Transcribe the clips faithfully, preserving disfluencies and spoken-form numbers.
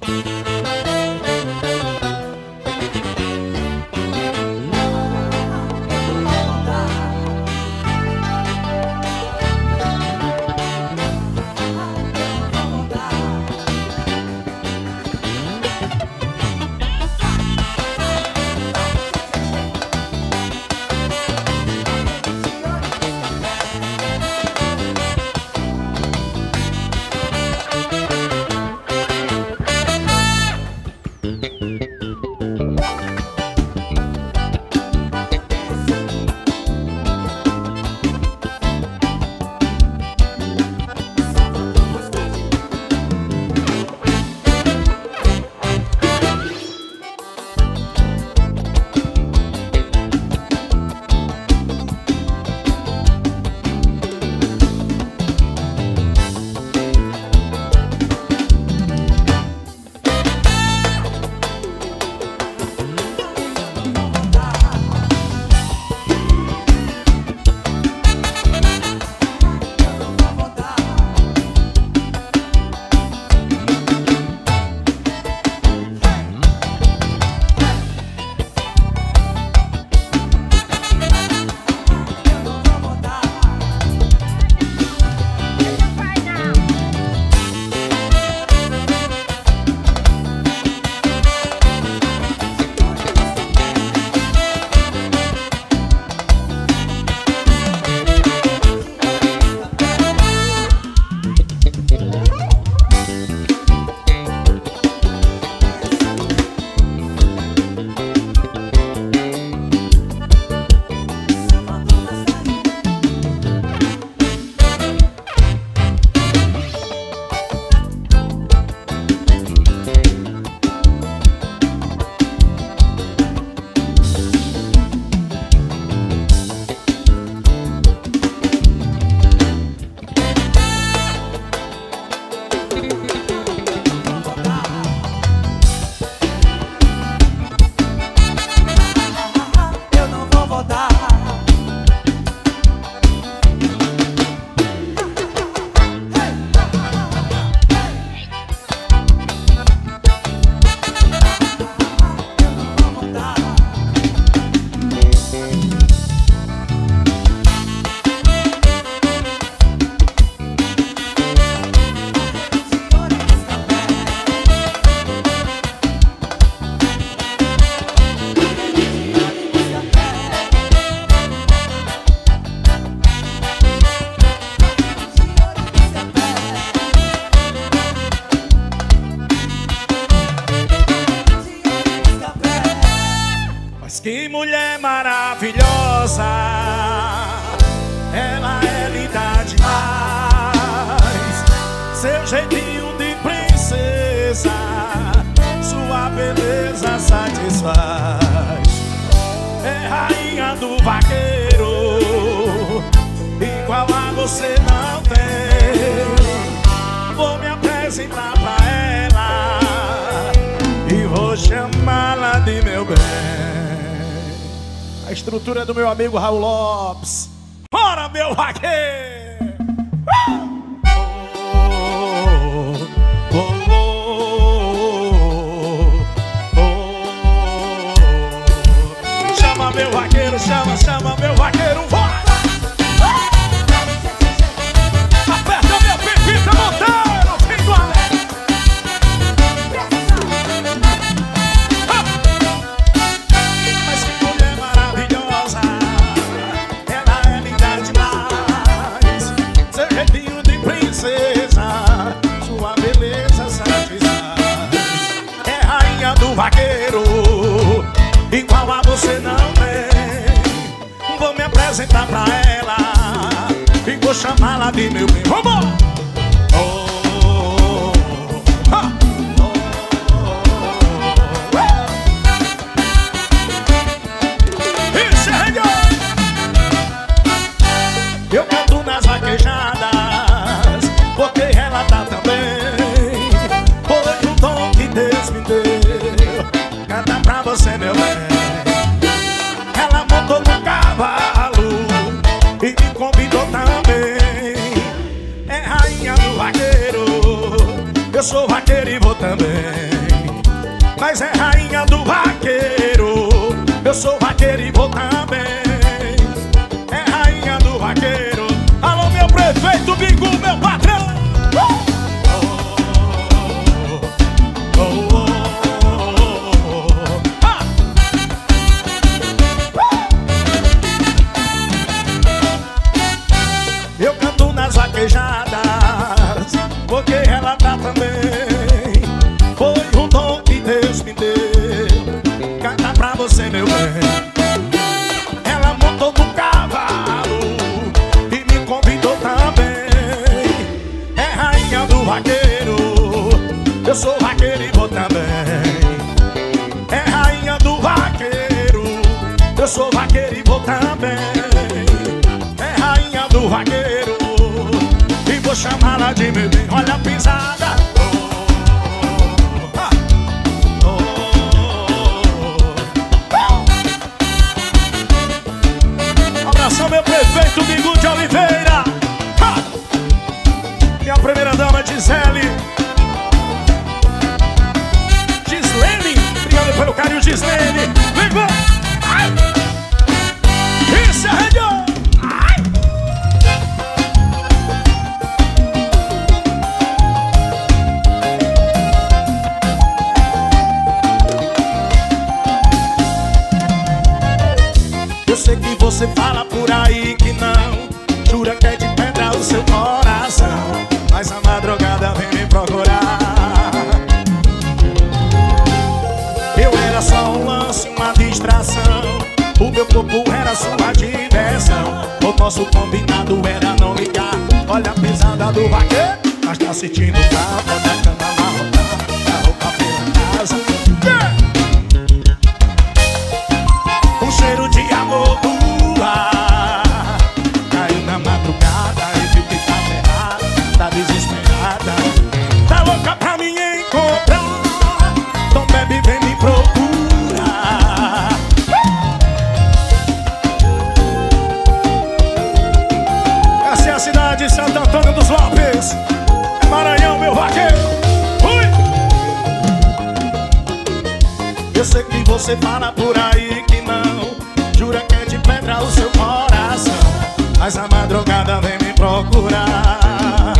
Que mulher maravilhosa, ela é linda demais. Seu jeitinho de princesa, sua beleza satisfaz. É rainha do vaqueiro, igual a você não tem. Vou me apresentar pra ela e vou chamá-la de meu bem. A estrutura é do meu amigo Raul Lopes. Bora, meu vaqueiro! Oh, oh, oh, oh, oh. Chama meu vaqueiro, chama, chama meu vaqueiro, vai! Aperta minha pepita, Monteiro, fim do alegre! Sua beleza satisfaz. É rainha do vaqueiro, igual a você não tem. Vou me apresentar pra ela e vou chamá-la de meu bem. Vamos! Oh, ha, oh, oh, oh. Isso é reggae. Eu canto nas vaquejadas porque ela tá também. Foi o dom que Deus me deu, canta pra você, meu bem. Ela montou no cavalo e me convidou também. É rainha do vaqueiro, eu sou vaqueiro e vou também. mas é rainha do vaqueiro. Eu sou vaqueiro e vou também. É rainha do vaqueiro. Alô, meu prefeito Bingu, meu patrão. Oh, oh, oh, oh, oh. Ah. Eu canto nas vaquejadas porque ela tá também. Foi um dom que Deus me deu. Cantar pra você, meu bem. Ela montou no cavalo e me convidou também. É rainha do vaqueiro. Eu sou vaqueiro e vou também. É rainha do vaqueiro. Eu sou vaqueiro e vou também. É rainha do vaqueiro. E vou chamá-la de meu bem. Olha a pisada. Meu prefeito Bingu de Oliveira. Ha! Minha primeira dama Gisele. Gislene, obrigado pelo carinho, Gislene. Vem, vem. Ai! Isso, arranhou. Ai! Eu sei que você fala por aí que não, jura que é de pedra o seu coração, mas a madrugada vem me procurar. Eu era só um lance, uma distração, o meu corpo era sua diversão. O nosso combinado era não ligar. Olha a pisada do vaqueiro, mas tá sentindo falta da cama amarrotada, da roupa pela casa. Yeah! Um cheiro de amor do ar caiu na madrugada e viu que tava errado, tá desesperada, tá louca pra me encontrar. Então bebe, vem me procurar. Essa é a cidade de Santo Antônio dos Lopes, é Maranhão, meu vaqueiro. Ui! Eu sei que você fala por aí que não, jura que é de pedra o seu coração, mas a madrugada vem me procurar.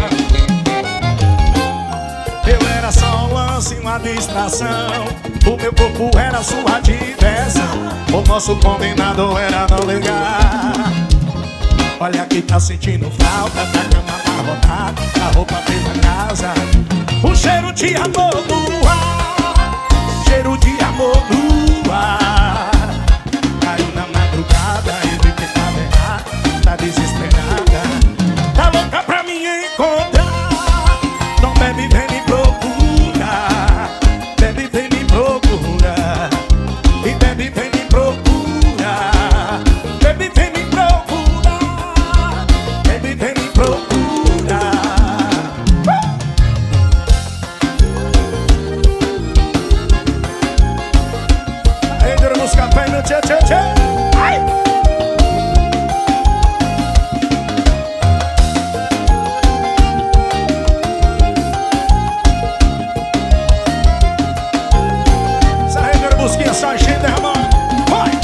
Eu era só um lance, uma distração, o meu corpo era sua diversão. O nosso combinado era não ligar. Olha que tá sentindo falta da cama amarrotada, da roupa pela casa. Um cheiro de amor no ar, cheiro de amor no ar. Caiu na madrugada e vi que tava errado, tá desesperada, tá louca pra me encontrar. Então bebe, vem me procurar. Bebe, vem me procurar. E bebe, vem me procurar. Bebe, vem me procurar. Bebe, vem me procurar. Aí, dura nos cafés no tchê, tchê, tchê. Ai! Sarreira, busquinha, só gente derramando. Vai!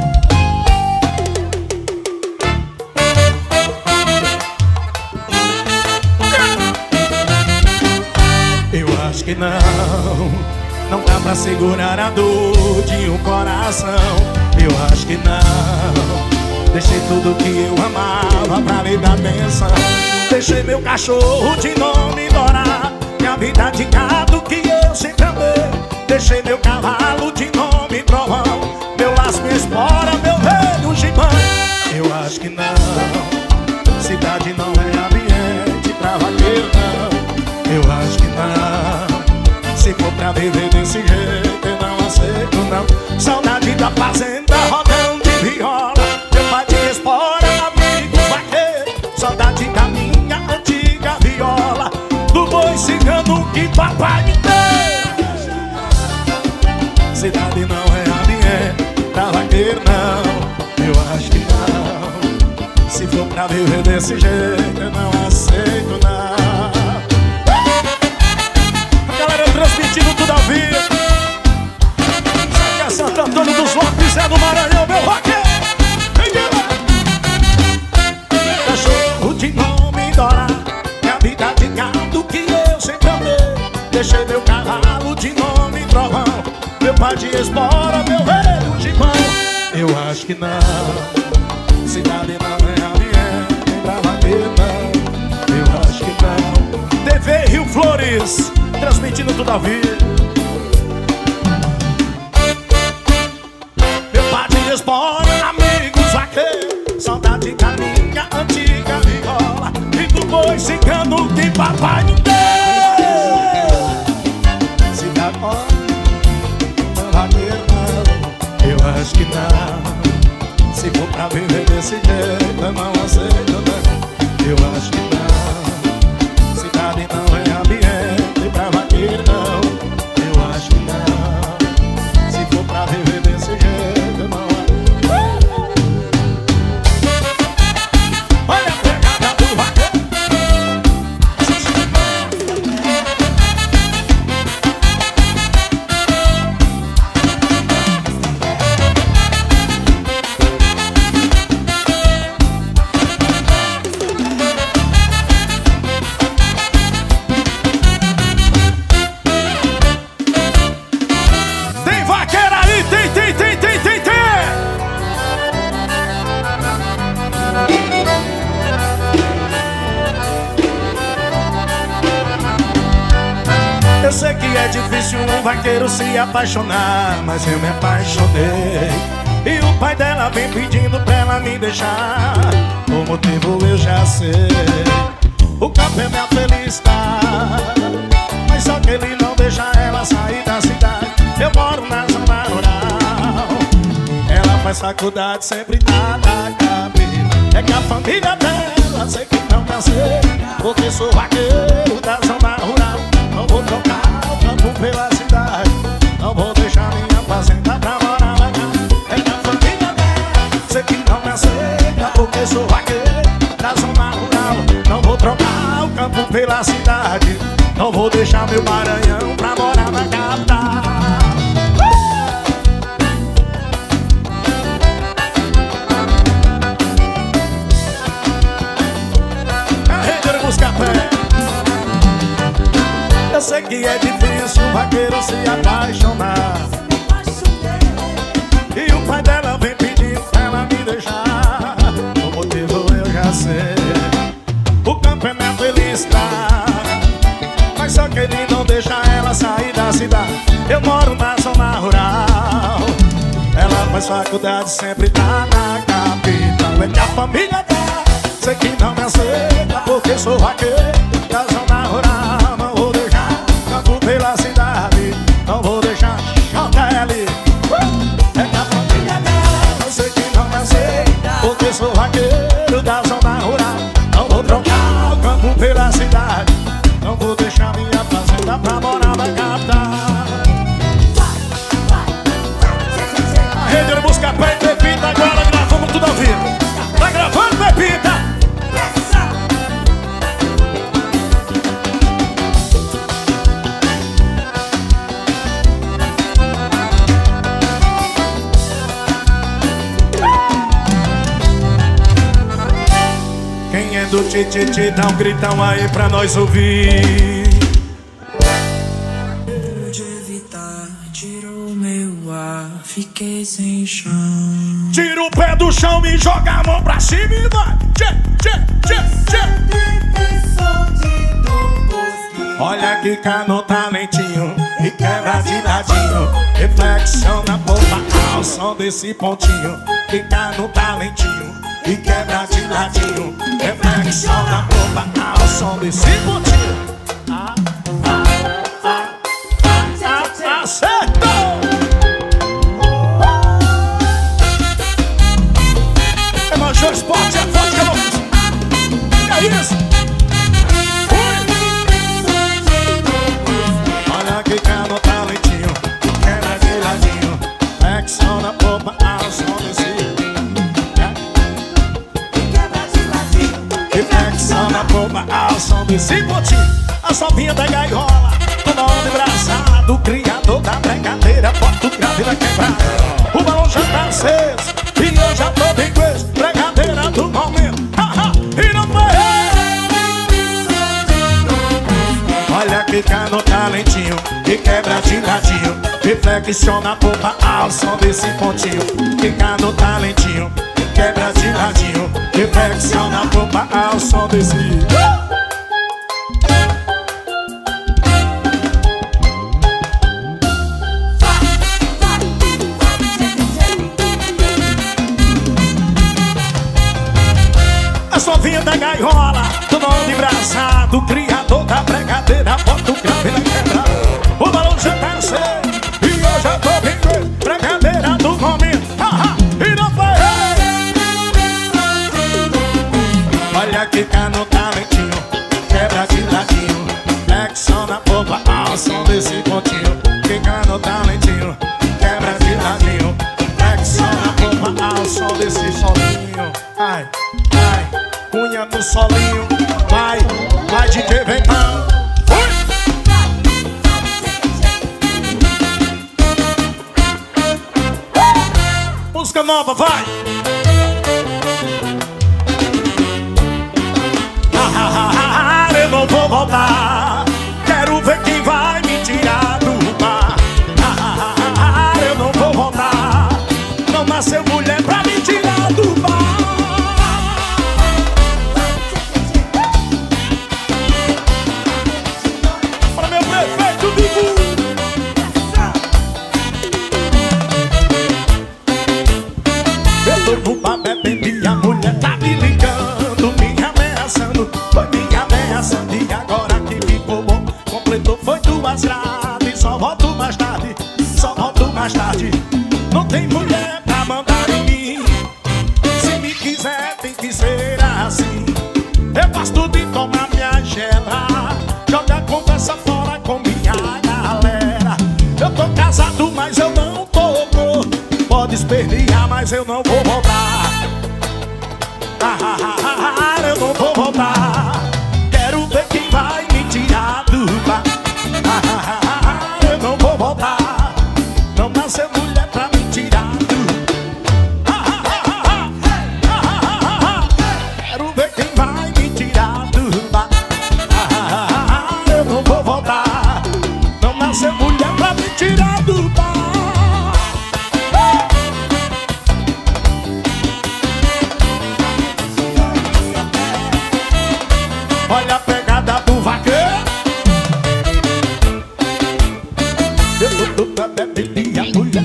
Eu acho que não, não dá pra segurar a dor de um coração. Eu acho que não. Deixei tudo que eu amava pra lhe dar atenção. Deixei meu cachorro de nome Dorá, minha vida de gado que eu sempre amei. Deixei meu cavalo de nome Trovão, meu laço, minha espora, meu velho gibão. Eu acho que não, cidade não é ambiente pra vaqueiro, não. Eu acho que não, se for pra viver desse jeito eu não aceito, não. Saudade da fazenda, rodão de viola, meu pai de espora, amigo vaqueiro. Saudade da minha antiga viola, do boi cigano que papai me deu. Cidade não é ambiente pra vaqueiro, não. Eu acho que não, se for pra viver desse jeito eu não aceito, não. A galera transmitindo tudo ao vivo. Santo Antônio dos Lopes é do Maranhão, meu vaqueiro. Cachorro de nome Dora, minha vida de gado que eu sempre amei. Deixei meu cavalo de nome Trovão, meu pai de espora, meu velho de mão. Eu acho que não, cidade não é ambiente, nem pra vaqueiro não. Eu acho que não. T V Rio Flores, transmitindo tudo ao vivo. Meu pai de espora, amigos vaqueiros, saudade da minha antiga viola e do boi cigano que papai me deu. Cidade não é vaqueiro não. Eu acho que não. Se for pra viver desse jeito, eu não aceito não. Eu acho que não. Cidade não é ambiente pra vaqueiro não. Eu acho que não. Se for pra viver desse jeito, eu não aceito. Olha a pegada do vaqueiro. Eu sei que é difícil um vaqueiro se apaixonar, mas eu me apaixonei. E o pai dela vem pedindo pra ela me deixar. O motivo eu já sei. O campo é minha felicidade, mas só que ele não deixa ela sair da cidade. Eu moro na zona rural. Ela faz faculdade, sempre tá na cabeça. É que a família dela sei que não me aceita, porque sou vaqueiro da zona rural. Não vou trocar o campo pela cidade, não vou deixar minha fazenda pra morar lá. É que a família dela sei que não me aceita, porque sou vaqueiro da zona rural. Não vou trocar o campo pela cidade, não vou deixar meu Maranhão pra morar na capital. A rede de buscar pé. Eu sei que é difícil um vaqueiro se apaixonar, e o pai dela vem pedir pra ela me deixar. O motivo eu já sei. O campo é minha felicidade, mas só que ele não deixa ela sair da cidade. Eu moro na zona rural. Ela faz faculdade, sempre tá na capital. É que a família dela sei que não me aceita, porque sou vaqueiro da zona rural. Não vou deixar campo pela cidade, não vou deixar J L. É que a família dela sei que não me aceita, porque sou vaqueiro da zona rural. Não vou trocar o campo pela cidade, não vou deixar minha fazenda pra morar na capital. A rede de busca pé e Pepita, agora gravamos tudo ao vivo. Tá gravando, Pepita? Quem é do tititi, dá um gritão aí pra nós ouvir. Pude evitar, tirou meu ar, fiquei sem chão. Tira o pé do chão e joga a mão pra cima e vai. Tchê, tchê, tchê, tchê. Olha que cano talentinho e quebra de ladinho. Reflexão na polpa ao som desse pontinho. Que cano talentinho e quebra de ladinho. Reflexão na polpa ao som desse pontinho. Ah, ah, ah, ah, ah, acertou! É Major Esporte, é forte que eu não... É isso! Olha que cano talentinho, quebra de ladinho. Reflexão na polpa ao som desse... Reflexão na polpa ao som desse pontinho. A sovinha da gaiola, toda onda engraçado, criador da brincadeira, bota o grau. grávida quebrada. O balão já tá aceso e eu já tô bem com esse brincadeira do momento. Haha, e não foi eu. Olha que cano talentinho, que quebra de ladinho, que flexiona a polpa ao som desse pontinho. Que cano talentinho, que quebra de ladinho, que flexiona a polpa ao som desse. As novinhas da gaiola, do nome engraçado, criador da bregadeira, bota o grave na quebra. O balão já tá aceso e eu já tô bem com bregadeira do momento. Haha, e não foi eu. Olha que cano talentinho, quebra de ladinho, flexiona a polpa ao som desse pontinho. Que cano talentinho, quebra de ladinho, flexiona a polpa ao som desse solinho. Ai, ai, cunha no solinho, vai, vai de que vem não. Música nova, vai! Ah, ah, ah, ah, eu não vou voltar. Quero ver quem vai me tirar do mar. Ah, ah, ah, ah, eu não vou voltar. Não nasceu mulher pra me tirar do mar. Para meu prefeito Bibu. Eu tô no bar bebendo e a mulher tá me ligando, me ameaçando. Foi me ameaçando e agora que ficou bom, completou foi duas grades. Só volto mais tarde, só volto mais tarde. Não tem mulher pra mandar em mim. Se me quiser tem que ser assim. Eu gosto de tomar minha gela, joga a conversa fora com minha galera. Eu tô casado mas eu não tô. Pode espernear, mas eu não vou voltar. Ah, ah, ah, ah, ah, eu não vou voltar. Quero ver quem vai me tirar do bar. Ah, ah, ah, ah, ah, eu não vou voltar. Não nasceu mulher pra me tirar do ah, ah, ah, ah, ah, ah, ah, ah. Quero ver quem vai me tirar do bar. Ah, ah, ah, ah, eu não vou voltar. Não nasceu mulher pra me tirar do bar. Olha a pegada do vaqueiro. Eu tô pra beber e a mulher.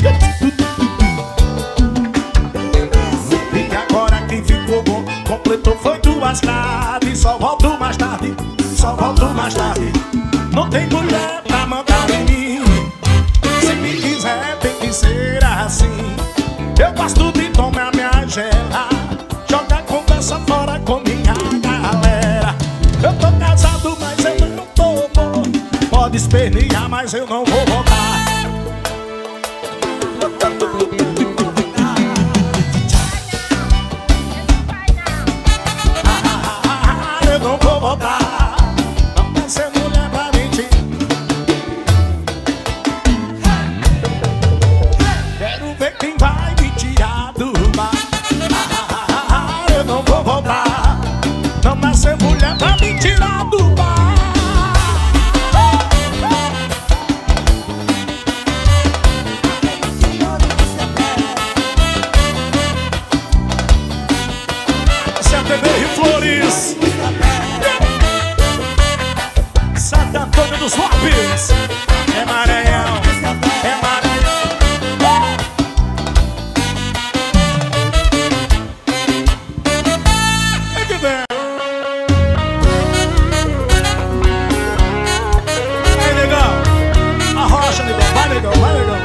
E agora quem ficou bom, completou foi duas grades. Só volto mais tarde, só volto mais tarde. Não tem mulher pra mandar em mim. Se me quiser tem que ser assim. Eu gosto de tomar minha gela, joga a conversa fora com minha galera. Eu tô casado, mas eu não tô bom. Pode espernear, mas eu não vou voltar. Ah, ah, ah, eu não vou voltar. Não vai ser mulher pra mentir. Quero ver quem vai me tirar do mar. Ah, ah, ah, ah, eu não vou voltar. Não nasceu mulher pra me tirar do bar. C T V Rio Flores, Santo Antônio dos Lopes, é Maranhão, é Maranhão. É que vem. Aí, negão, arrocha, negão, vai, negão, vai, negão.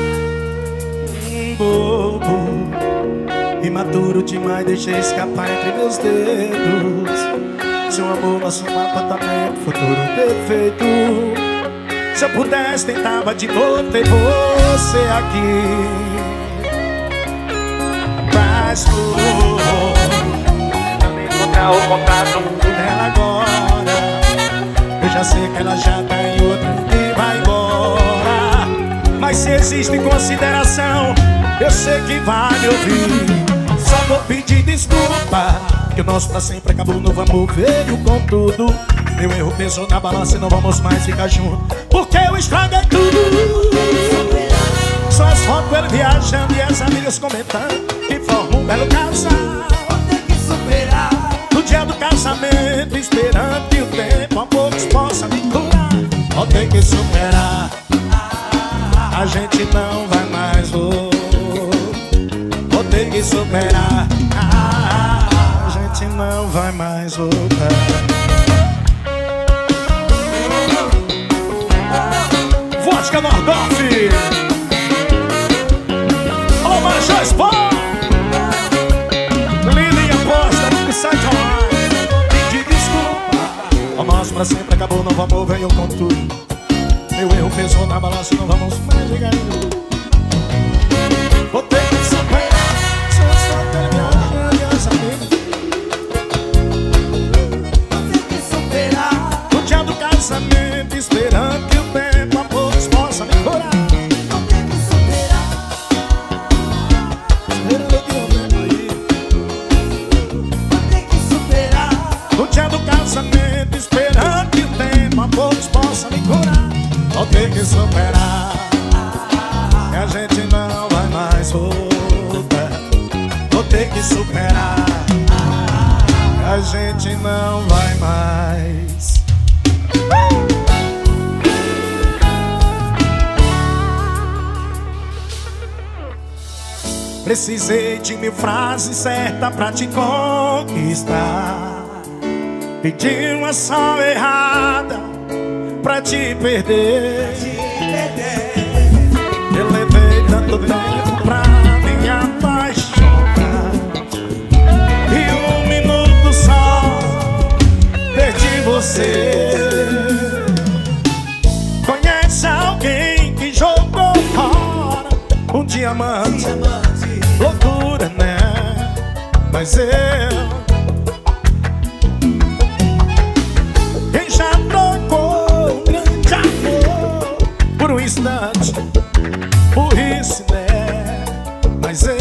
Um bobo, imaturo demais, deixei escapar entre meus dedos. Se um amor, nosso mapa também, futuro perfeito. Se eu pudesse, tentava de novo ter você aqui. Mas por também encontrar o contato dela agora. Eu já sei que ela já tá em outra e vai embora. Mas se existe consideração, eu sei que vai me ouvir. Só vou pedir desculpa, que o nosso pra sempre acabou, não vamos veio com tudo. Meu erro pesou na balança e não vamos mais ficar juntos, porque eu estraguei tudo. Só as fotos ele viajando e as amigas comentando que formam um belo casal. Vou ter que superar. No dia do casamento, esperando que o tempo a poucos possa me curar. Vou ter que superar. A gente não vai mais, vou Vou ter que superar. A gente não vai mais voltar. Vodka Nordorf. Alô, Marechal Sport. Lili aposta no site online. Pedir desculpa. O nosso pra sempre acabou, não vamos venham com tudo. Meu erro pesou na balança, não vamos mais ligar. Vou ter que superar. Só ter viajando e as amigas. Vou ter que superar. No dia do casamento, esperando que o tempo a poucos possa me curar. Vou ter que superar. Esperando que o tempo aí. Vou ter que superar. No dia do casamento, esperando que o tempo a poucos possa me curar. Vou ter que superar. Que a gente não vai mais voltar. Vou ter que superar. Que a gente não vai mais. Precisei de mil frases certas pra te conquistar. Pedi uma só errada pra te perder. Eu levei tanto tempo pra me apaixonar, e um minuto só perdi você. Conhece alguém que jogou fora um diamante? Loucura, né? Mas eu quem já trocou um grande amor por um instante, burrice, né? Mas eu,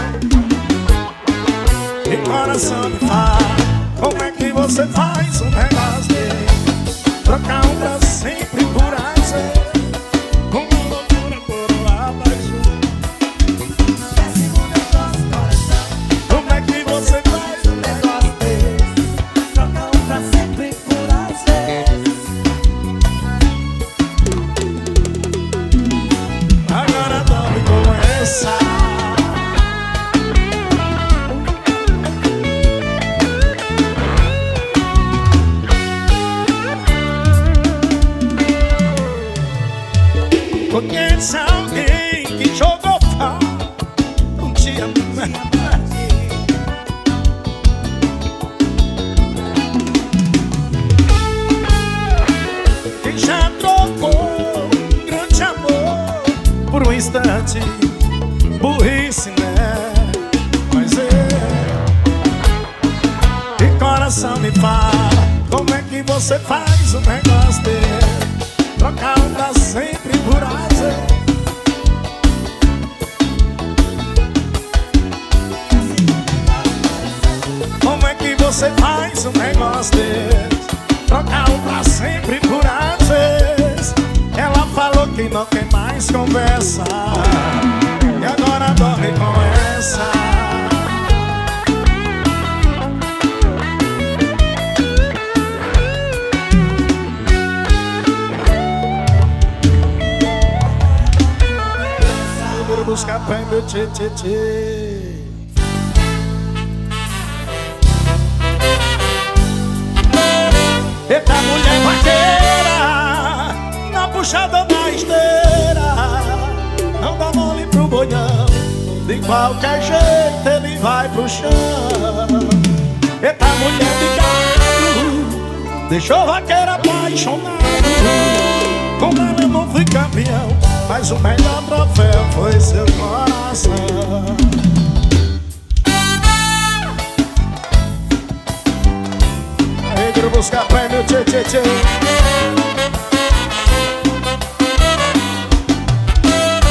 meu coração me fala, como é que você faz um negócio desse? Trocar um pra sempre por prazer, uma loucura por uma paixão. Como é que você faz um negócio desse? Trocar um pra sempre por prazer. Agora dorme com essa. Conhece alguém que jogou fora um dia que já trocou um grande amor por um instante, burrice, né? Mas eu, e coração me fala, como é que você faz um negócio desse? Trocar um pra sempre por prazer. Como é que você faz um negócio desse? Trocar um pra sempre por prazer. Ela falou que não quer mais conversa, e agora dorme com essa. Buscar pé, meu tchê, tchê, tchê. Eita mulher vaqueira, na puxada da esteira, não dá mole pro boião, de qualquer jeito ele vai pro chão. Eita mulher de gado, deixou vaqueiro apaixonado. Com ela eu não fui campeão, mas o melhor troféu foi seu coração. Aí, quero buscar pé, meu tchê, tchê, tchê.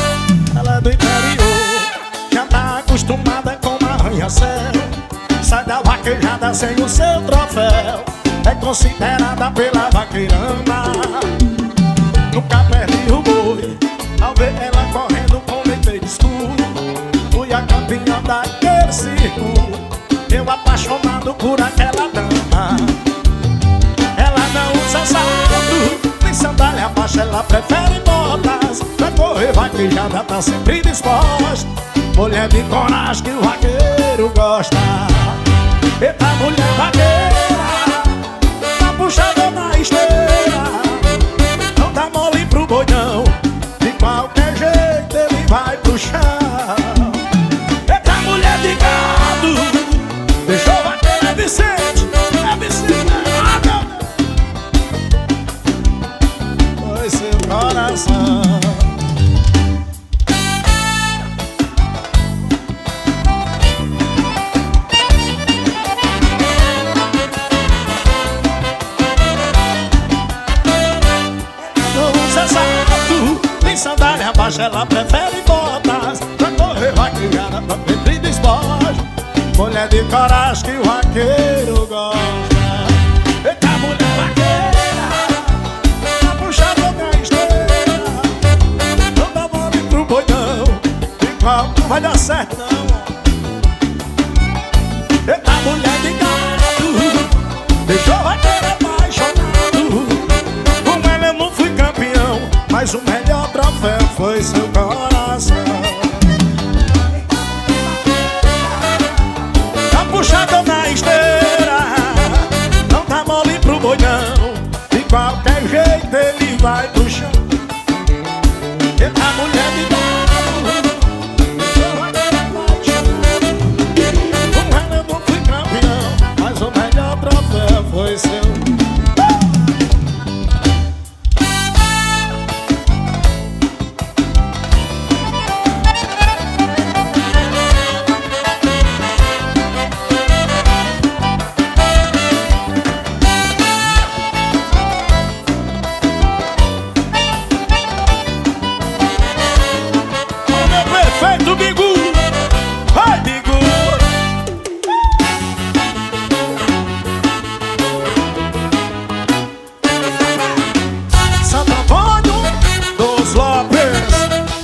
ela sem o seu troféu é considerada pela vaqueirama. Nunca perdi o boi ao ver ela correndo com leite escuro. Fui a campeã daquele circo, eu apaixonado por aquela dama. Ela não usa salto, nem sandália baixa, ela prefere botas. Pra correr vaquejada tá sempre disposta. Mulher de coragem que o vaqueiro gosta. Eita mulher vaqueira, tá puxada na esteira. Não dá mole pro boi não, de qualquer jeito ele vai pro chão. Eita mulher de gado, deixou o vaqueiro é Vicente, é Vicente, é foi seu coração. Sandália baixa, ela prefere botas. Pra correr vaquejada, pra sempre desboja. Mulher de coragem que o vaqueiro gosta. Eita mulher vaqueira, tá puxada na esteira. Não dá mole pro boi não, igual não vai dar certo não. Eita mulher de gado, deixou o vaqueiro apaixonado. Com ela eu não fui campeão, mas o melhor troféu foi seu coração. Tá puxado na esteira, não dá mole pro boi não, de qualquer jeito ele vai pro chão. Eita mulher de gado, com ela eu não fui campeão, mas o melhor troféu foi seu. Perfeito, Bigu! Vai, Bigu! Santo Antônio dos Lopes.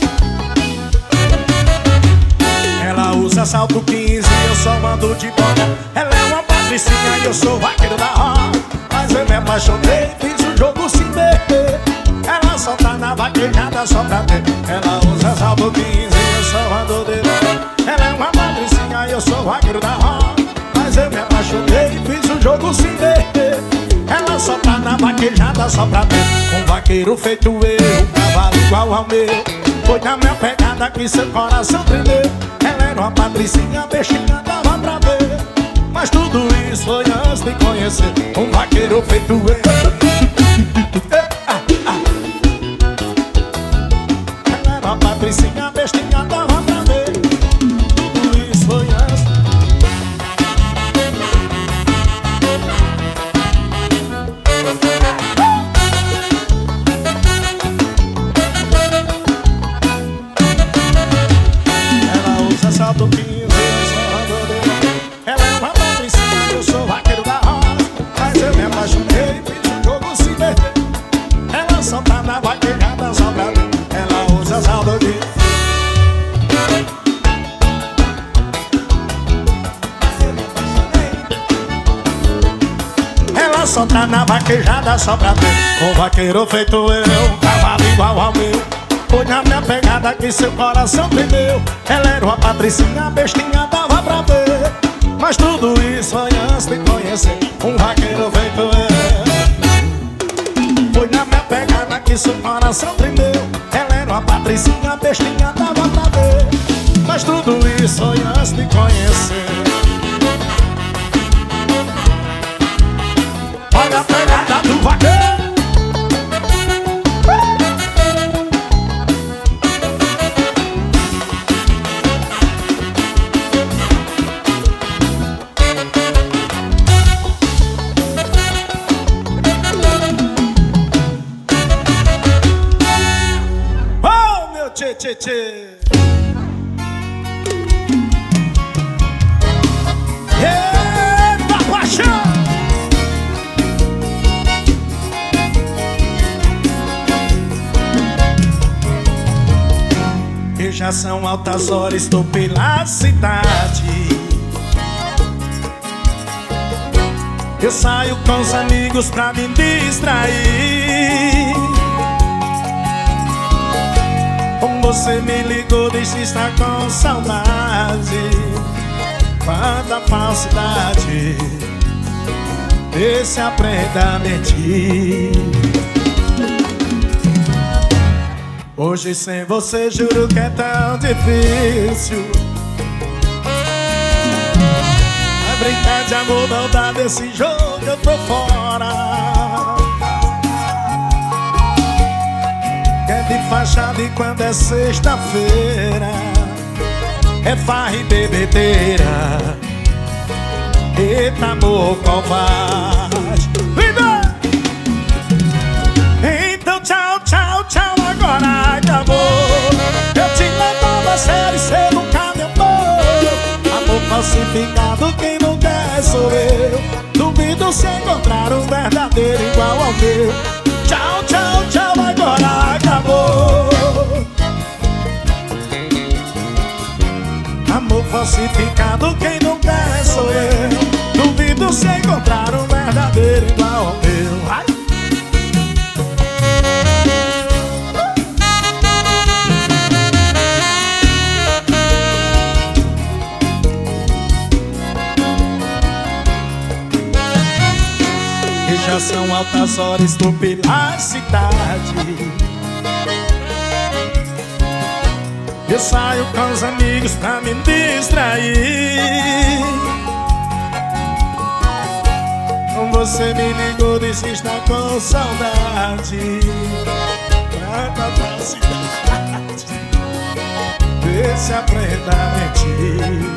Ela usa salto quinze, eu só mando de bola. Ela é uma patricinha e eu sou vaqueiro da roda. Mas eu me apaixonei, fiz o jogo se meter. Ela só tá na vaquejada só pra ter. Ela usa salto quinze, eu sou mandou de bola. Ela é uma patricinha e eu sou vaqueiro da roda. Mas eu me apaixonei, fiz o jogo se meter. Ela só tá na vaquejada só pra ter. Um vaqueiro feito eu, um cavalo igual ao meu. Foi na minha pegada que seu coração tremeu. Ela era uma patricinha, bestinha, dava pra ver. Mas tudo isso foi antes de conhecer um vaqueiro feito eu. A patricinha bestinha dava pra ver. Tudo isso foi antes. Ela usa salto quinze, eu sou randodeiro. Ela é uma patricinha, eu sou vaqueiro da roça. Mas eu me apaixonei, fiz um jogo se meter. Ela só tá na vaquejada só pra ver. Ela usa salto de Ela só tá na vaquejada só pra ter. Um vaqueiro feito eu, um cavalo igual ao meu. Foi na minha pegada que seu coração tremeu. Ela era uma patricinha, bestinha, dava pra ver. Mas tudo isso foi antes de conhecer um vaqueiro feito eu. Foi na minha pegada que seu coração tremeu. Ela era uma patricinha, bestinha, dava pra ver. Mas tudo isso foi antes de conhecer. Olha a pegada do vaqueiro. Tchê, tchê, tchê. Eita, E já são altas horas, estou pela cidade. Eu saio com os amigos pra me distrair. Como você me ligou, disse estar com saudade. Quanta falsidade, vê se aprenda a mentir. Hoje sem você juro que é tão difícil. Vai brincar de amor, não dá desse jogo, eu tô fora. Quer de fachada e quando é sexta-feira é farra e bebedeira. Eita amor covarde. Então tchau, tchau, tchau, agora acabou. Eu te levava a sério e cê nunca me amou. Amor falsificado, quem não quer sou eu. Duvido se encontrar um verdadeiro igual ao meu. Tchau, tchau, tchau, agora acabou. Amor falsificado, quem não quer sou eu. Duvido se encontrar um verdadeiro igual ao meu. Ai. E já são altas horas, estou pela cidade. Eu saio com os amigos pra me distrair. Você me ligou, disse estar com saudade. Quanta falsidade, vê se aprenda a mentir.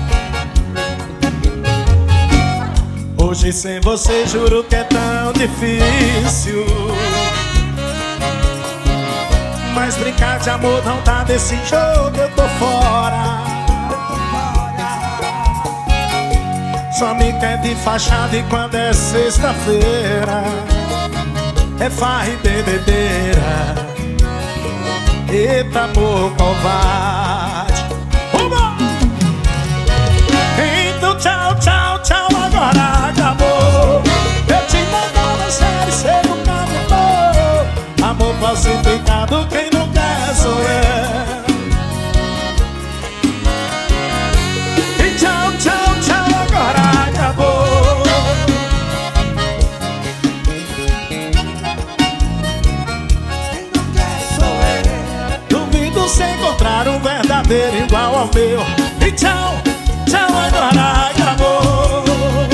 Hoje sem você juro que é tão difícil. Mas brincar de amor não dá desse jogo, eu tô fora. Só me quer de fachada e quando é sexta-feira é farra e bebedeira. Eita amor covarde. Uma! Então tchau, tchau, tchau, agora acabou. Eu te mandava sério, cê nunca me amou. Amor falsificado, quem não quer sou eu. E tchau, tchau, tchau, agora acabou. Quem não quer sou eu. Duvido se encontrar um verdadeiro igual ao meu. E tchau, tchau, agora acabou.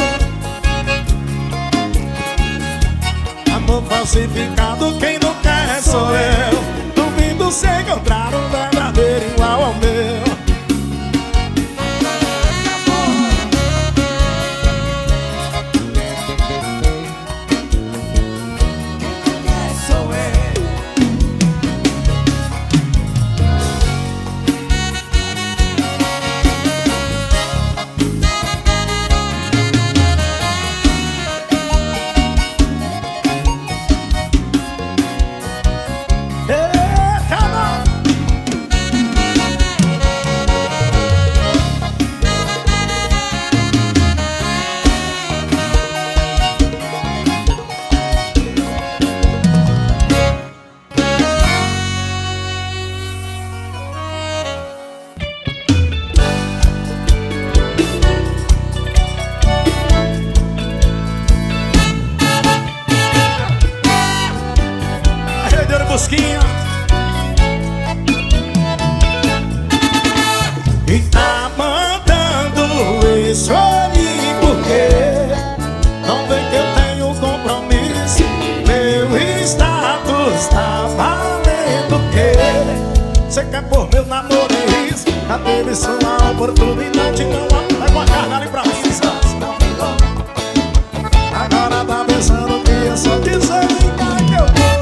Amor falsificado, quem não quer sou eu. Duvido se encontrar um verdadeiro igual ao meu. Busquinha. E tá mandando isso aí porque não vê que eu tenho compromisso. Meu status tá valendo o quê? Cê quer pôr meu namoro em risco? Já teve sua oportunidade, não vai com a carga ali pra mim. Agora tá pensando que eu só dizer que eu vou.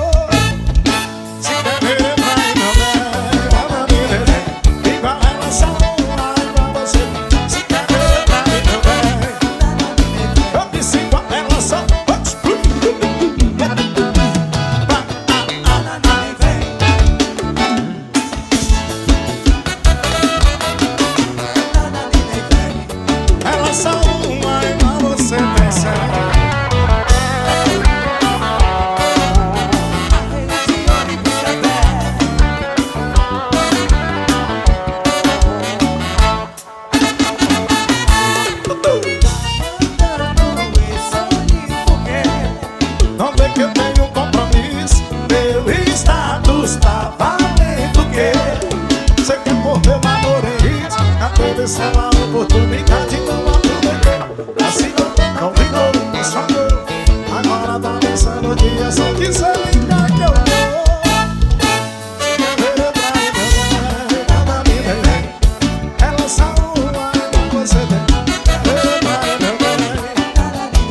Desperdiçou a oportunidade, não aproveitou. Assim não vingou, mas falhou. Agora tá pensando o dia, só quiser ligar que eu vou. Se quer ver eu trair meu bem, nada me vem bem. Ela só uma, então você tem. Eu trair meu bem, nada me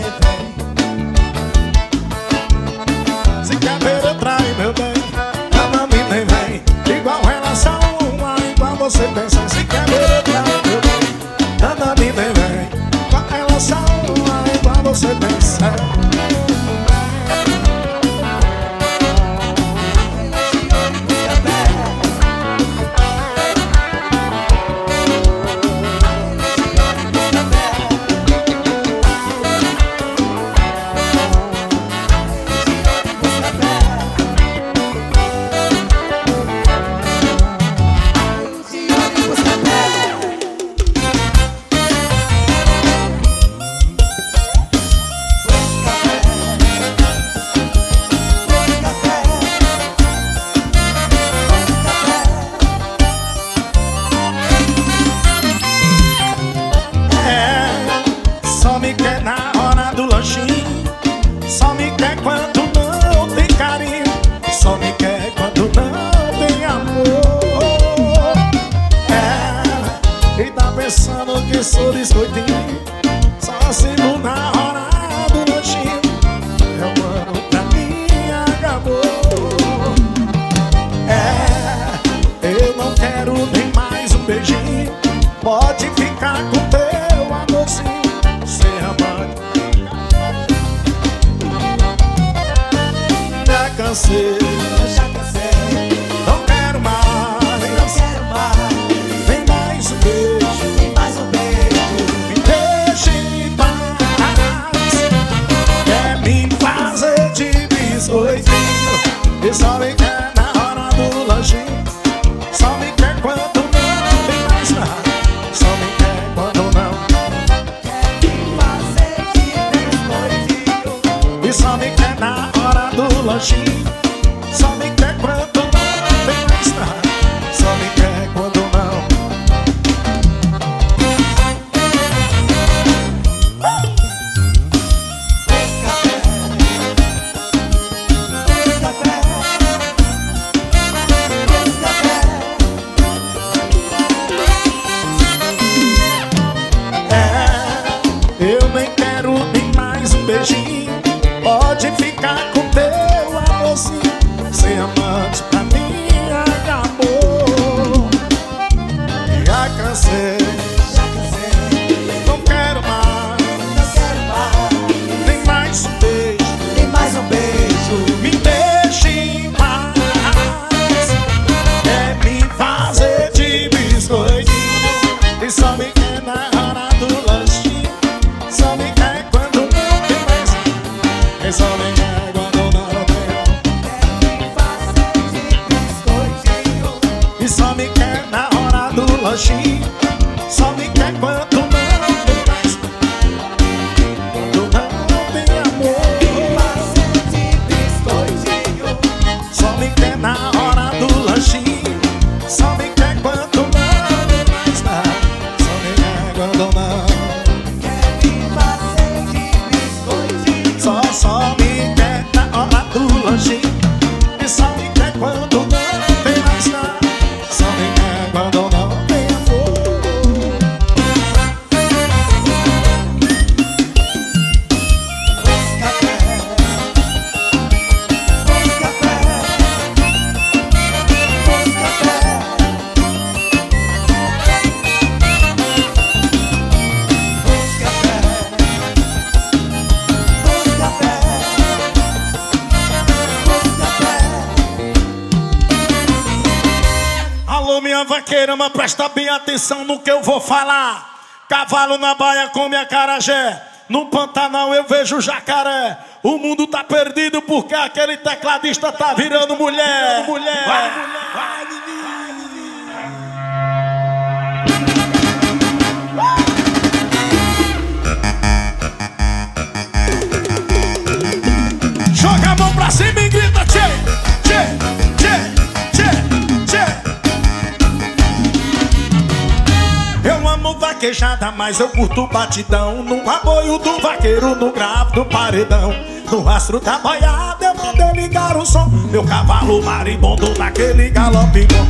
vem bem. Se quer ver eu trair meu bem, nada me vem bem. Igual relação uma, igual você pensa. Se quer ver eu trair meu bem, nada me vem bem. Igual relação uma, igual você pensa. Sou biscoitinho, só sigo na hora do lanchinho. É um ano pra mim, acabou. É, eu não quero nem mais um beijinho. Pode ficar com teu amorzinho. Ser amante, já cansei, já cansei. Não quero mais, não quero mais. Nem mais um beijo. E só me quer na hora do lanchinho. Só me quer quando não tem mais nada. Só me quer quando não quer me fazer de biscoitinho. E só me quer na hora do lanchinho. Só me quer quando não tem mais nada. Só me quer quando não. Pode ficar com teu amorzinho. Ser amante pra mim acabou. Já cansei, já cansei. Não quero mais, não quero mais. Nem mais um beijo, nem mais um beijo. Me deixe em paz. É me fazer de biscoitinho. E só me quer na hora do lanchinho. Só me quer quando não tem mais. E só me quer quando não tem. Quer me fazer de biscoitinho. E só me quer na hora do lanchinho. Só me quer quando não tem mais. Quando não tem amor. Quer me fazer de biscoitinho. Só me quer na hora do lanchinho. Só me quer quando não tem mais nada. Só me quer quando não. Só, só me quer na hora do lanchinho. E só me quer quando não tem mais nada. Só me quer quando não tem amor. Minha vaqueirama, presta bem atenção no que eu vou falar. Cavalo na baia come acarajé. No Pantanal eu vejo jacaré. O mundo tá perdido porque aquele tecladista tá virando mulher. Mulher, vai, vai, joga a mão pra cima e grita tchê, tchê, tchê, tchê, tchê. Eu amo vaquejada, mas eu curto batidão. No apoio do vaqueiro, no grave do paredão. No rastro da boiada eu mandei ligar o som. Meu cavalo maribondo naquele galope bom.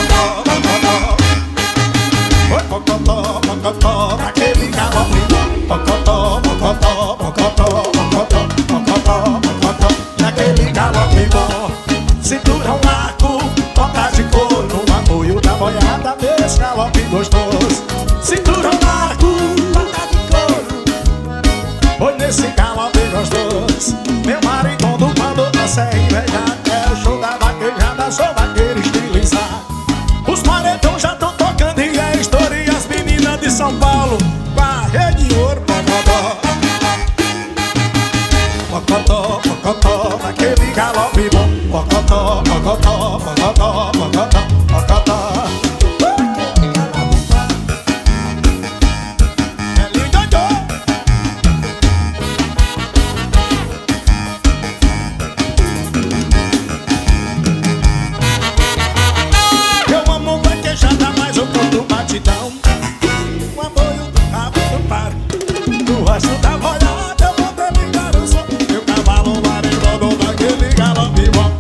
Oi, mocotó, mocotó, naquele galope bom. Mocotó, mocotó, mocotó, mocotó, mocotó, mocotó, naquele galope bom. Cinturão largo, toca de couro, no apoio da boiada desse galope gostoso. Cinturão largo, toca de couro, oi, nesse galope gostoso. Meu maribondo quando dança é invejado, é o show da vaquejada, sou vaqueiro estilizado. Os paredão já tão tocando e é história, e as meninas de São Paulo com a rede de ouro. Mocotó, mocotó, mocotó, naquele galope bom. Mocotó, mocotó, mocotó, mocotó, mocotó. Eu amo vaquejada, mas eu curto batidão. O apoio do rabo do paro, no rosto da boiada eu vou ter ligar o som. Meu cavalo maribondo naquele galope bom.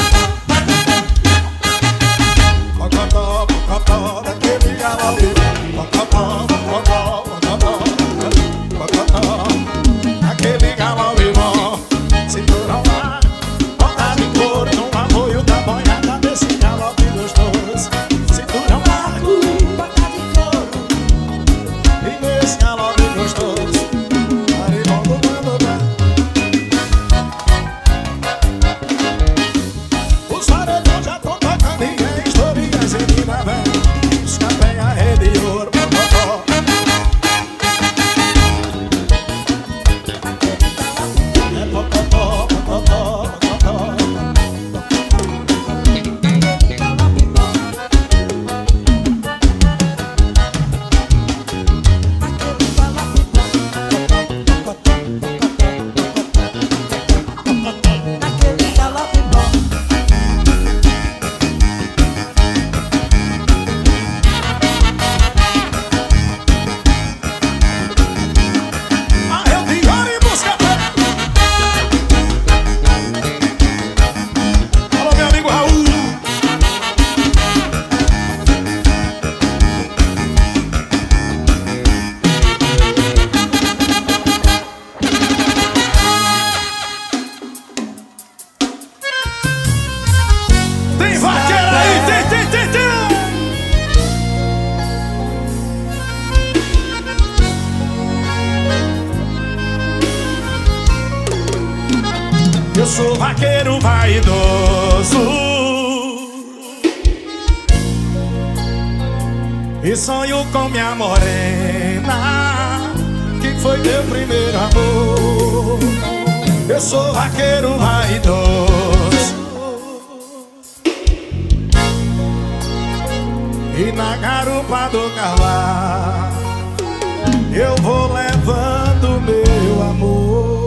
Mocotó, mocotó, naquele galope bom. Mocotó, mocotó, mocotó, mocotó, naquele galope bom. Cinturão lá, ponta de couro, no apoio da boiada desse galope gostoso. Cinturão largo, ponta de couro, e nesse galope gostoso. Maribondo quando dá. Os paredões já tão tocando e é história, e as meninas vêm os cafés a rede de ouro. Mocotó, é mocotó, mocotó, mocotó. Naquele galope bom. Ah, eu de ouro e busca pé. Alô, meu amigo Raul. Tem vaqueira aí, tem, tem, tem, tem. Eu sou vaqueiro vaidoso e sonho com minha morena, que foi meu primeiro amor. Eu sou vaqueiro vaidoso e na garupa do cavalo eu vou levando meu amor.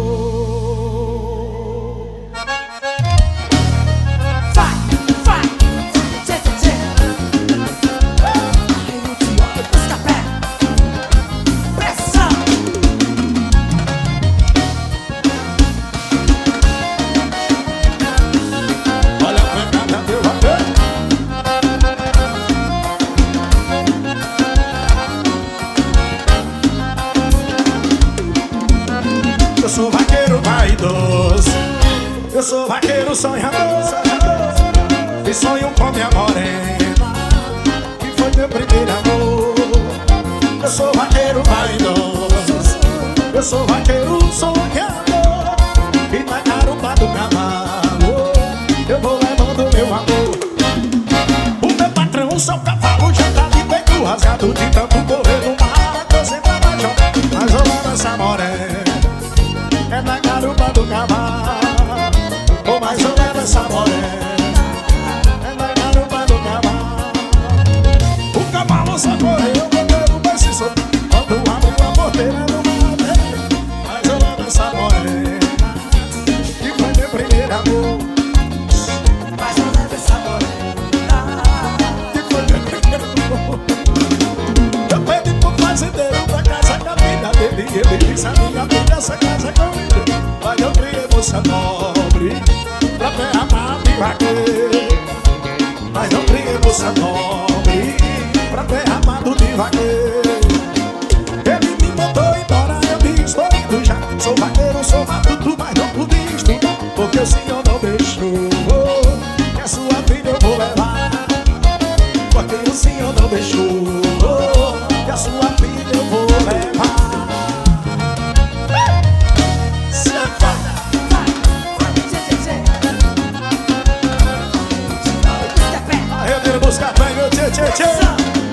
Vai, vai, tchê, tchê, tchê. Arreio de ouro, busca pé. Pressão. Olha a pancada, meu vaqueiro. Eu sou vaqueiro vaidoso, eu sou vaqueiro sonhador, e sonho com minha morena, que foi meu primeiro amor. Eu sou vaqueiro vaidoso, eu sou vaqueiro sonhador, e na garupa do cavalo eu vou levando meu amor. O meu patrão, o seu cavalo, já tá de peito rasgado, de tanto correr no mar, eu sempre apaixonado, mas rolando essa morena é na garupa do cavalo. Oh, mas eu levo essa morena é na garupa do cavalo. O cavalo só correu, o goleiro vai se soltar. Quando abre a porteira no mar, moça nobre pra terra mata e vaqueiro. Mas não crie moça nobre pra terra mata de vaqueiro. Ele me mandou embora, eu disse, estou indo já. Sou vaqueiro, sou matuto, mas não pude estudar, porque o senhor não deixou que a sua filha eu vou levar. Porque o senhor não deixou que a sua filha eu vou levar. Arredeiro buscar pé, meu tchê, tchê, tchê.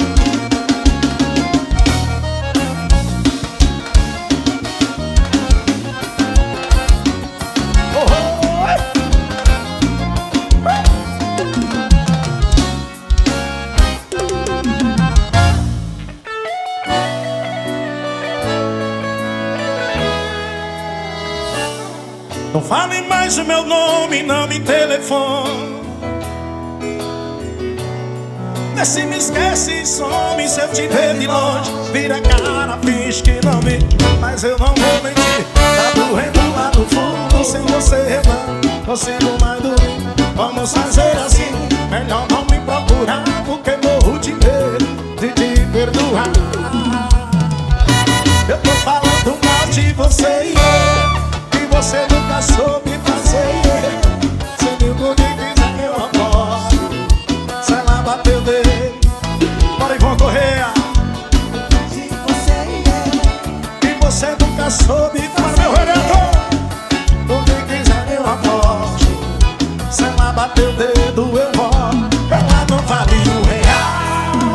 Não fale mais o meu nome, não me telefone. Se me esquece e some, se eu te ver de longe, vira a cara, finge que não me. Mas eu não vou mentir, tá doendo lá no fundo. Sem você eu não consigo mais dormir. Vamos fazer assim, melhor não me procurar, porque morro de medo de te perdoar. Eu tô falando mal de você e eu, que você nunca soube fazer. Se me quiser eu aposto, se ela bateu dele. Bora, Ivon Correia. De você e eu, e você nunca soube fazer. Meu vereador, o que quiser eu aposto, se ela bateu o dedo eu volto. Ela não vale um real.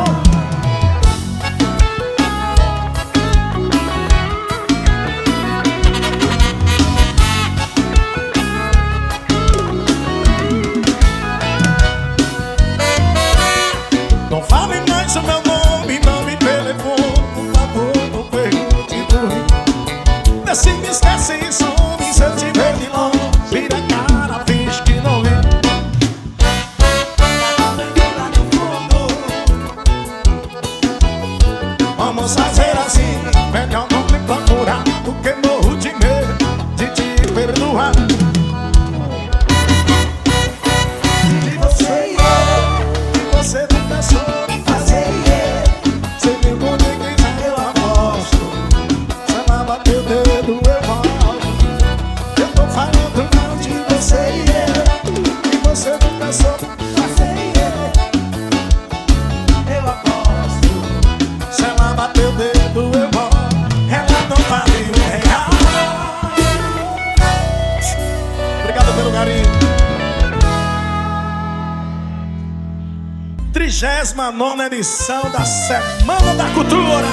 Não fale mais o meu nome, não me telefone, por favor, não pergunte por mim. Vê se me esquece e some, se eu te ver de longe, vira a cara, finge que não vi. Vamos fazer assim, melhor não me procurar, porque morro de medo de te perdoar. De você e eu, que você nunca soube fazer. Se me quiser eu aposto, se ela bater o dedo eu volto. Eu tô falando mal de você e eu, que você nunca soube fazer. Eu aposto, se ela bater o dedo eu volto. Ela não vale um real. Obrigado pelo carinho. trigésima nona edição da Semana da Cultura.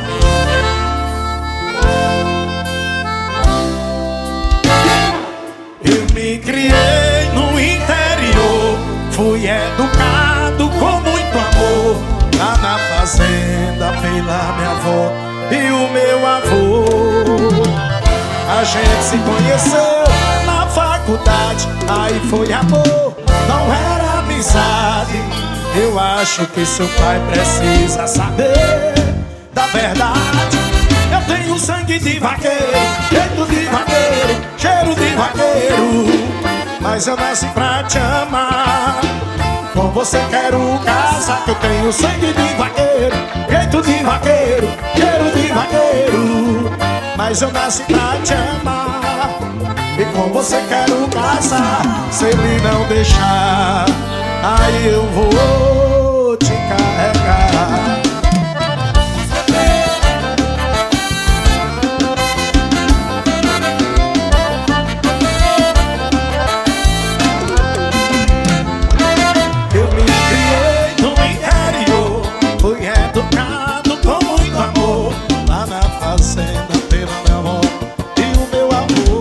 Eu me criei no interior, fui educado com muito amor, lá na fazenda pela minha avó e o meu avô. A gente se conheceu na faculdade, aí foi amor, não era amizade. Eu acho que seu pai precisa saber da verdade. Eu tenho sangue de vaqueiro, jeito de vaqueiro, cheiro de vaqueiro, mas eu nasci pra te amar. Com você quero casar, que eu tenho sangue de vaqueiro, jeito de vaqueiro, cheiro de vaqueiro, mas eu nasci pra te amar. E com você quero casar, se ele não deixar, aí eu vou te carregar. Eu me criei no interior, fui educado com muito amor, lá na fazenda pela minha avó e o meu avô.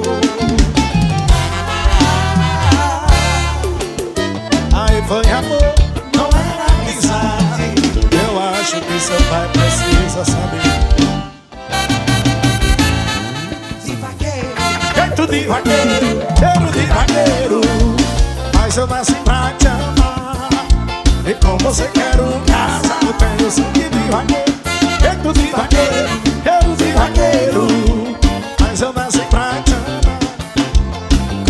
Aí foi amor, não era amizade. Eu acho que seu pai precisa saber. de vaqueiro, Jeito de vaqueiro, cheiro de vaqueiro, mas eu nasci pra te amar. E com você quero casar, eu tenho sangue de vaqueiro, jeito de vaqueiro, cheiro de vaqueiro, mas eu nasci pra te amar.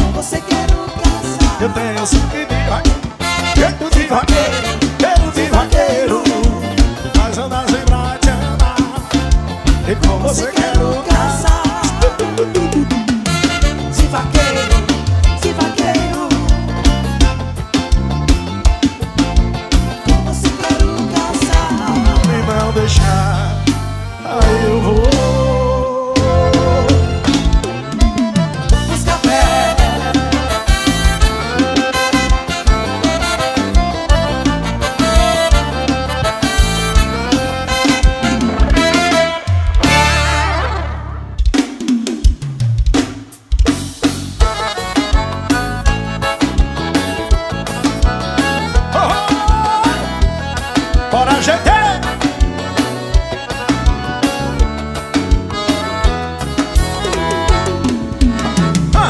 Bora, G T! Ah.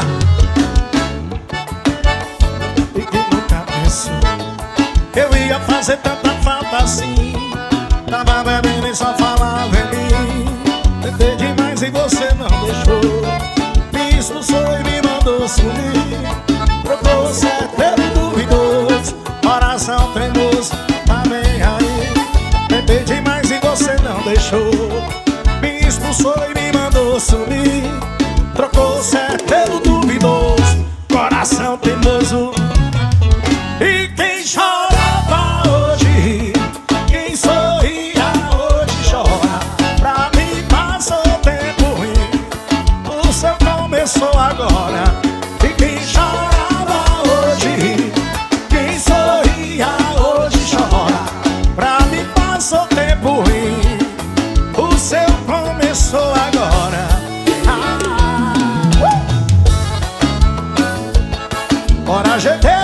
E que nunca pensou eu ia fazer tanta falta assim. Tava bebendo e só falava em mim. Tentei demais e você não deixou. Me expulsou e me mandou sumir. Trocou certo pelo duvidoso. Coração teimoso, tá bem aí. Tentei demais e você não deixou. Me expulsou e me mandou sumir. Trocou certo pelo duvidoso. Coração teimoso. E quem chorava hoje ri, quem sorria hoje chora. Pra mim passou tempo ruim, o seu começou agora. E quem chorava hoje ri, quem sorria hoje chora. Pra mim passou tempo ruim, o seu começou agora. Ah, uh! Bora, G T!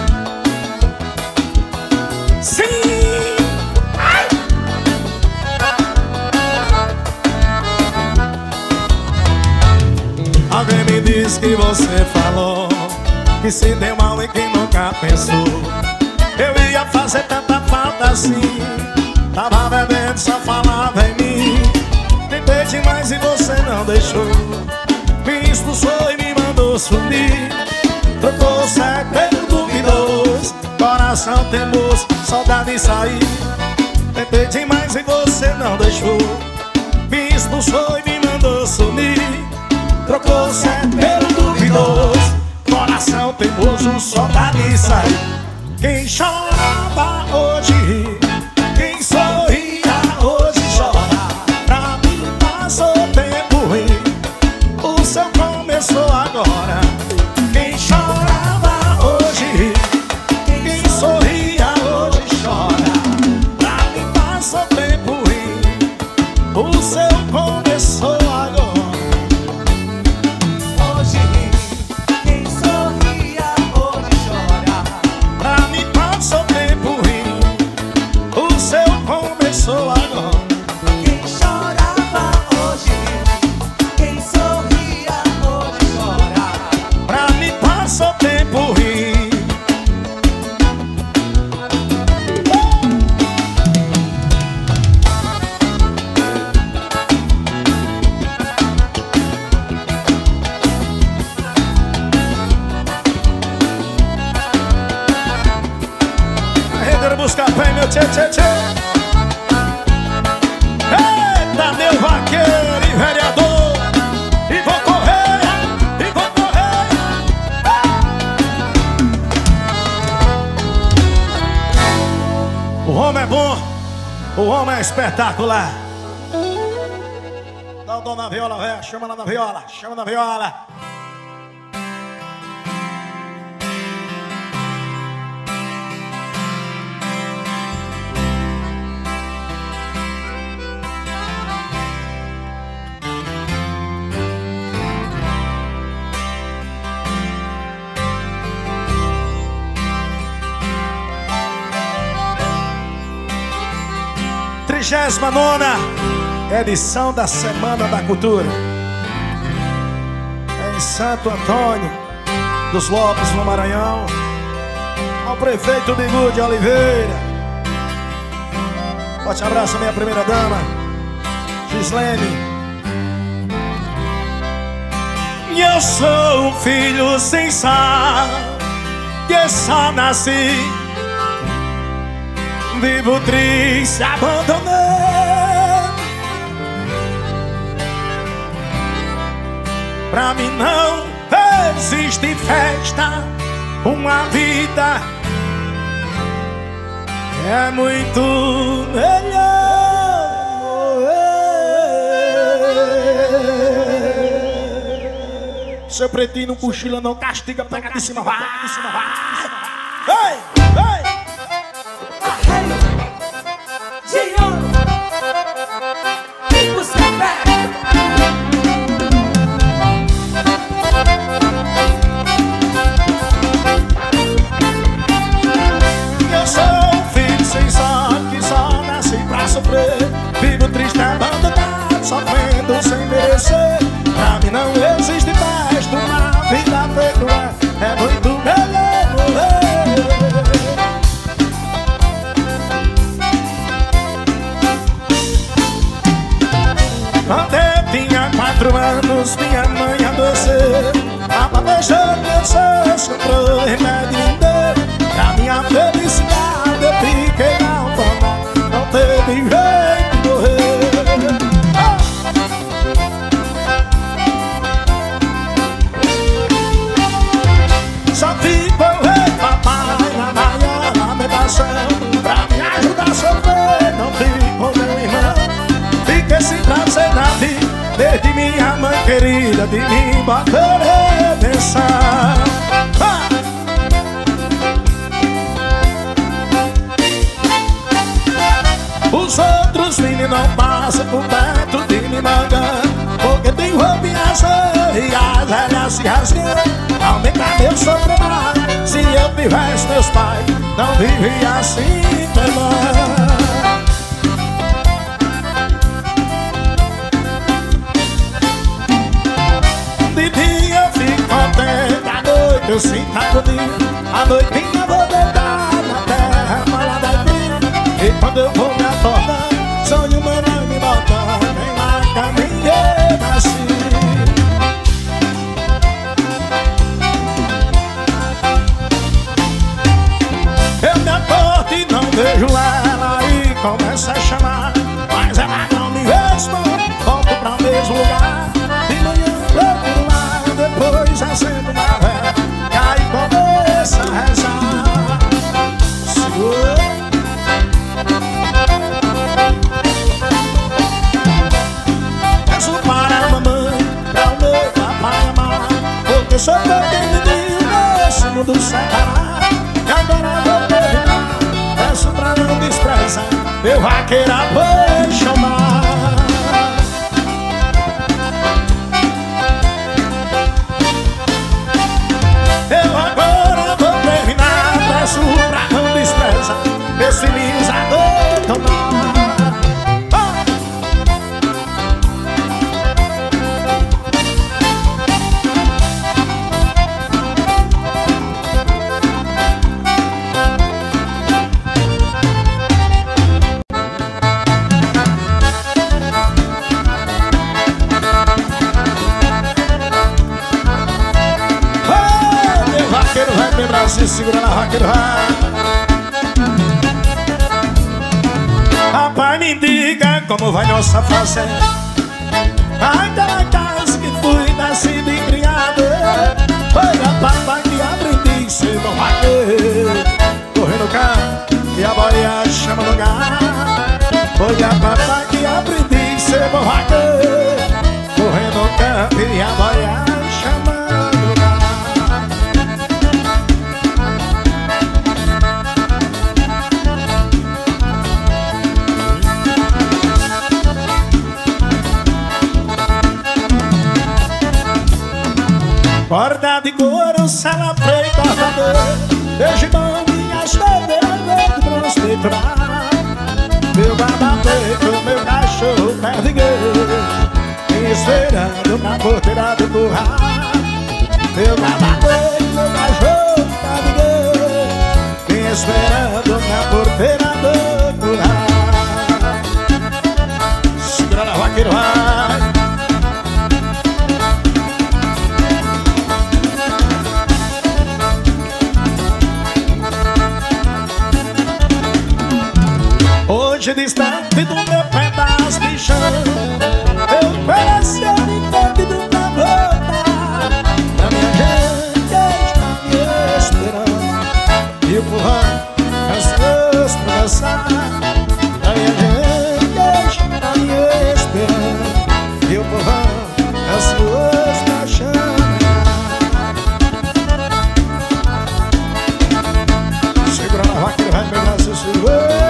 Alguém me disse que você falou que se deu mal e que nunca pensou eu ia fazer tanta falta assim. Tava bebendo, só falava em mim. Tentei demais e você não deixou. Me expulsou e me mandou sumir. Trocou certo pelo duvidoso. Coração teimoso, saudade de sair. Tentei demais e você não deixou. Me expulsou e me mandou sumir. Trocou certo pelo duvidoso. Coração teimoso, saudade de sair. Quem chorava hoje ri, quem sorria hoje chora. Pra mim passou tempo ruim, o seu começou agora. Quem chorava hoje ri, quem sorria hoje chora. Pra mim passou tempo ruim, o seu começou agora. Começou agora. Quem chorava hoje, quem sorria hoje chora. Pra mim passou tempo rir. Arredeiro buscar pé, meu tchê, tchê, tchê. Eita, meu vaqueiro e vereador, e vou correr, e vou correr. O homem é bom, o homem é espetacular. Dá o dom na viola, velho, chama lá na viola, chama na viola. trigésima nona edição da Semana da Cultura. É em Santo Antônio dos Lopes, no Maranhão. Ao prefeito Bigu de Oliveira. Forte abraço à minha primeira dama, Gislene. E eu sou um filho sem sal, que só nasci vivo triste, abandonei. Pra mim não existe festa, uma vida é muito melhor morrer. Seu pretinho não cochila, não castiga, pega de cima, vai, de cima, vai. Ei, ei. Eu sou um filho sem sorte, só sofrer. Vivo triste, abandonado, sofrendo sem merecer. Pra mim não existe paz numa vida feita é, é muito melhor morrer. Quando eu tinha quatro anos, minha mãe adoeceu. A papai deixou meu sonho, comprou remédio e me deu. Pra minha felicidade eu fiquei apaixonado, não teve jeito de morrer. Ah! Só ficou rei, papai, na maior lamentação. Pra me ajudar a sofrer, não ficou meu irmão. Fiquei sem prazer na vida, desde minha mãe querida de mim bater redenção. Ah! Os outros meninos não passam por perto de me mandando, porque tem roupinha azul e as velhas se rasgando. Aumentar meu sofrimento, se eu tivesse meus pais, não vivia assim, meu irmão. De dia eu fico contente, à noite eu sinto agonia. À noitinha vou deitar na terra molhada e fria. E quando eu vou me acordar, sonho mamãe me botando em uma caminheira assim. Eu me acordo e não vejo ela e começo a chamar, mas ela não me responde. Volto pra o mesmo lugar, de manhã procuro lá, depois acendo uma vela e aí começo a rezar. Segura. Peço para a mamãe, para o meu papai amar, porque sou tão queridinho nesse mundo separado. E agora vou terminar, peço pra não desprezar meu vaqueiro apaixonado. Eu agora vou terminar, peço pra não desprezar meus filhinhos abandonados. Se segura na vaqueiro, vai. Papai, me diga como vai nossa fazenda. Ainda na casa que fui nascido e criado. Foi a papai que aprendi a ser bom vaqueiro. Correndo o carro e a boia chama no lugar. Foi a papai que aprendi a ser bom vaqueiro. Correndo o campo e a boia chama no lugar. Corda de couro, sala preta, cortador. Deixe bom minhas bandeiras verde prosperar. Meu baba preto, meu cachorro perdigueiro, me esperando na porteira do curral. Meu baba preto, meu cachorro perdigueiro, me esperando na porteira do curral. Segura na vaqueiro, vai. Hoje distante do meu pedaço de chão, eu peço a unidade do meu voltar. A minha gente está me esperando e o forró canções pra dançar. A minha gente está me esperando e o forró canções pra chamar. Segura na vaqueira, vai pegar seu seguro.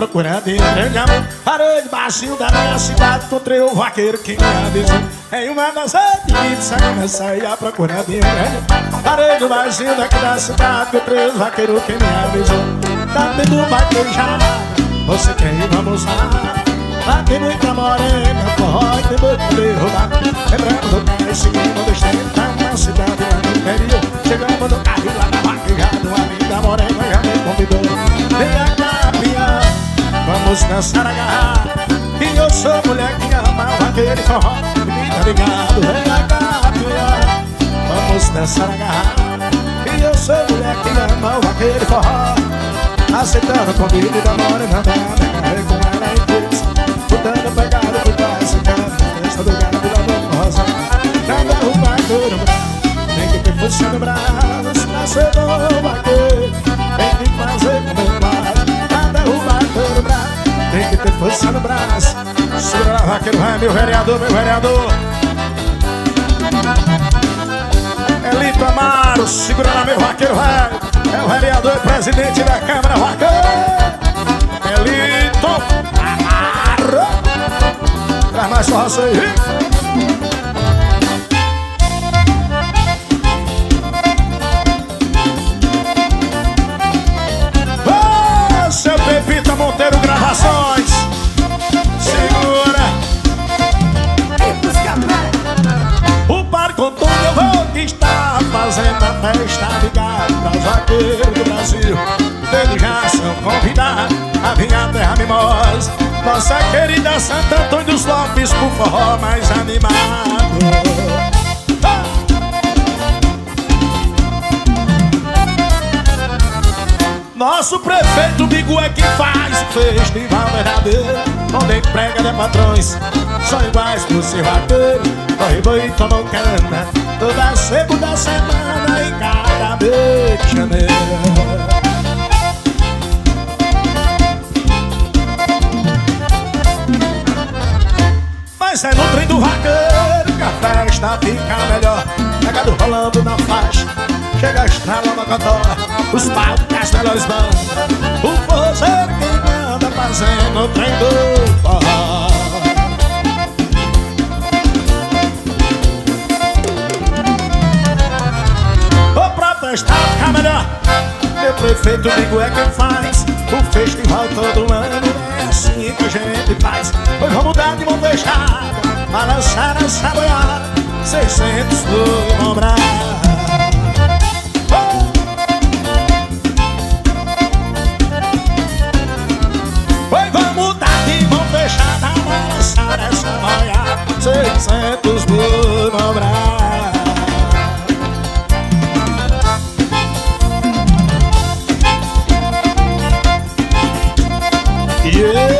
procura de um grande amor. Parei debaixo da minha cidade, encontrei o vaqueiro que me avisou. Em uma das redes, comecei a procura de um grande amor. Parei debaixo daqui da cidade, encontrei o vaqueiro que me avisou. Tá tendo vaquejada, você quer ir, vamos lá. Lá tem muita morena, forró e tem muito derrubado. Lembrando do carro, seguindo do estado, tá uma cidade lá no interior. Chegamos no carro lá na vaquejada, uma linda morena já me convidou. Vem cá, pião, vamos dançar agarrado. E eu sou mulher que ama o vaqueiro e forró. Fica ligado, vem cá, pião, vamos dançar agarrado. E eu sou mulher que ama o vaqueiro e forró. Aceitando o convite da morena, agarrei com ela em terça. Botando pegada por trás, cara, festa do gado da boca rosa. Cada arrumar todo braço, tem que ter força no braço. Nascedor vaqueiro, tem que fazer como eu faço. Cada arrumar todo braço, tem que ter força no braço. Segura lá, vaqueiro, vai, meu vereador, meu vereador. Elito Amaro, segura lá, meu vaqueiro, vai. É o vereador e presidente da Câmara, vaqueiro. Elito Amaro. Traz mais força aí. Oh, seu Pepita Monteiro Gravações. Segura. O Parque Antônio Vô que está fazendo a festa ligada para os vaqueiros do Brasil. Eles já são convidados a vir à terra mimosa. Nossa querida Santo Antônio dos Lopes, pro forró mais animado. Ah! Nosso prefeito Bigu é quem faz o festival verdadeiro, onde emprega de patrões são iguais pro seu vaqueiro. Corre boi e tomam cana toda segunda semana em cada mês de janeiro. Mas é no trem do vaqueiro que a festa fica melhor. Pegado rolando na faixa, chega a estrela na cotó, os palcos das melhores bandas. O forrozeiro quem manda fazendo o trem do forró. O protestar fica melhor. Meu prefeito Bigu é quem faz o festival todo ano. É assim que a gente faz. Pois vamos dar de mão fechada, balançar essa boiada, seiscentos do Mobrar. Oh! Pois vamos dar de mão fechada, balançar essa boiada, seiscentos do Mobrar. Yeah!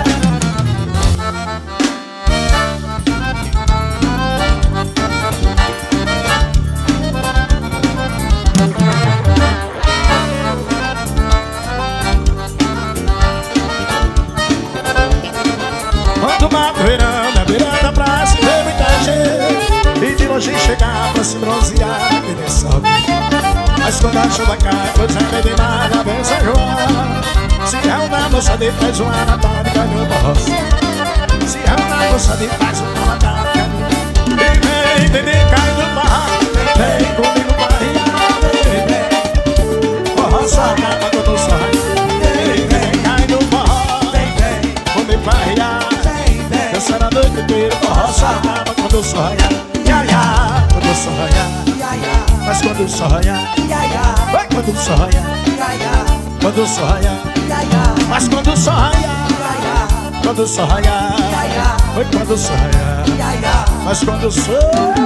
Quando o mato virando a beira da praça, vê muita gente e de longe chegar pra se bronzear naquele sol. Mas quando a chuva cai, pois é bem demais a benção João. Se reúne a moça de faz uma natálica no barro. Se reúne a moça de faz uma natálica no barro. E vem, vem, vem, cai no barro. Vem comigo barriar, vem, vem. Forró só acaba quando sai. Vem, vem, cai no barro. Vem, vem, comigo barriar. Vem, vem, dançar a noite inteira. Forró só acaba quando sonha. Ya, ya, quando sonha. Mas quando sonha. Ya, ya, vai quando sonha. Ya, ya. Quando sonha, mas quando sonha, quando sonha, foi quando sonha, mas quando sonha,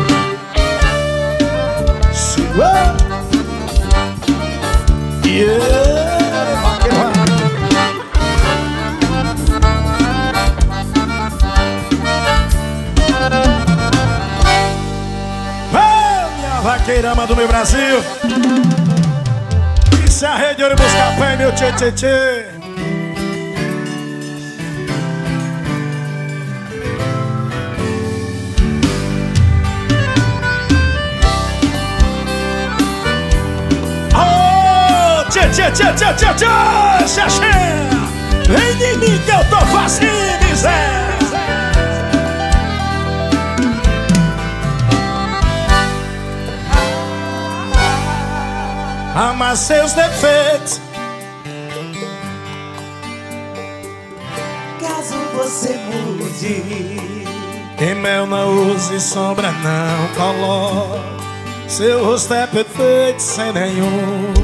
segura, yeah, oh, minha vaqueirama do meu Brasil. Se a rede ouro buscar pé, meu tchê tchê tchê. Oh, tchê tchê tchê tchê tchê tchê. Xaxé. Vem de mim que eu tô fazendo, Zé. Ama seus defeitos. Caso você mude, Em mel não use, sombra não coloque. Seu rosto é perfeito sem nenhum.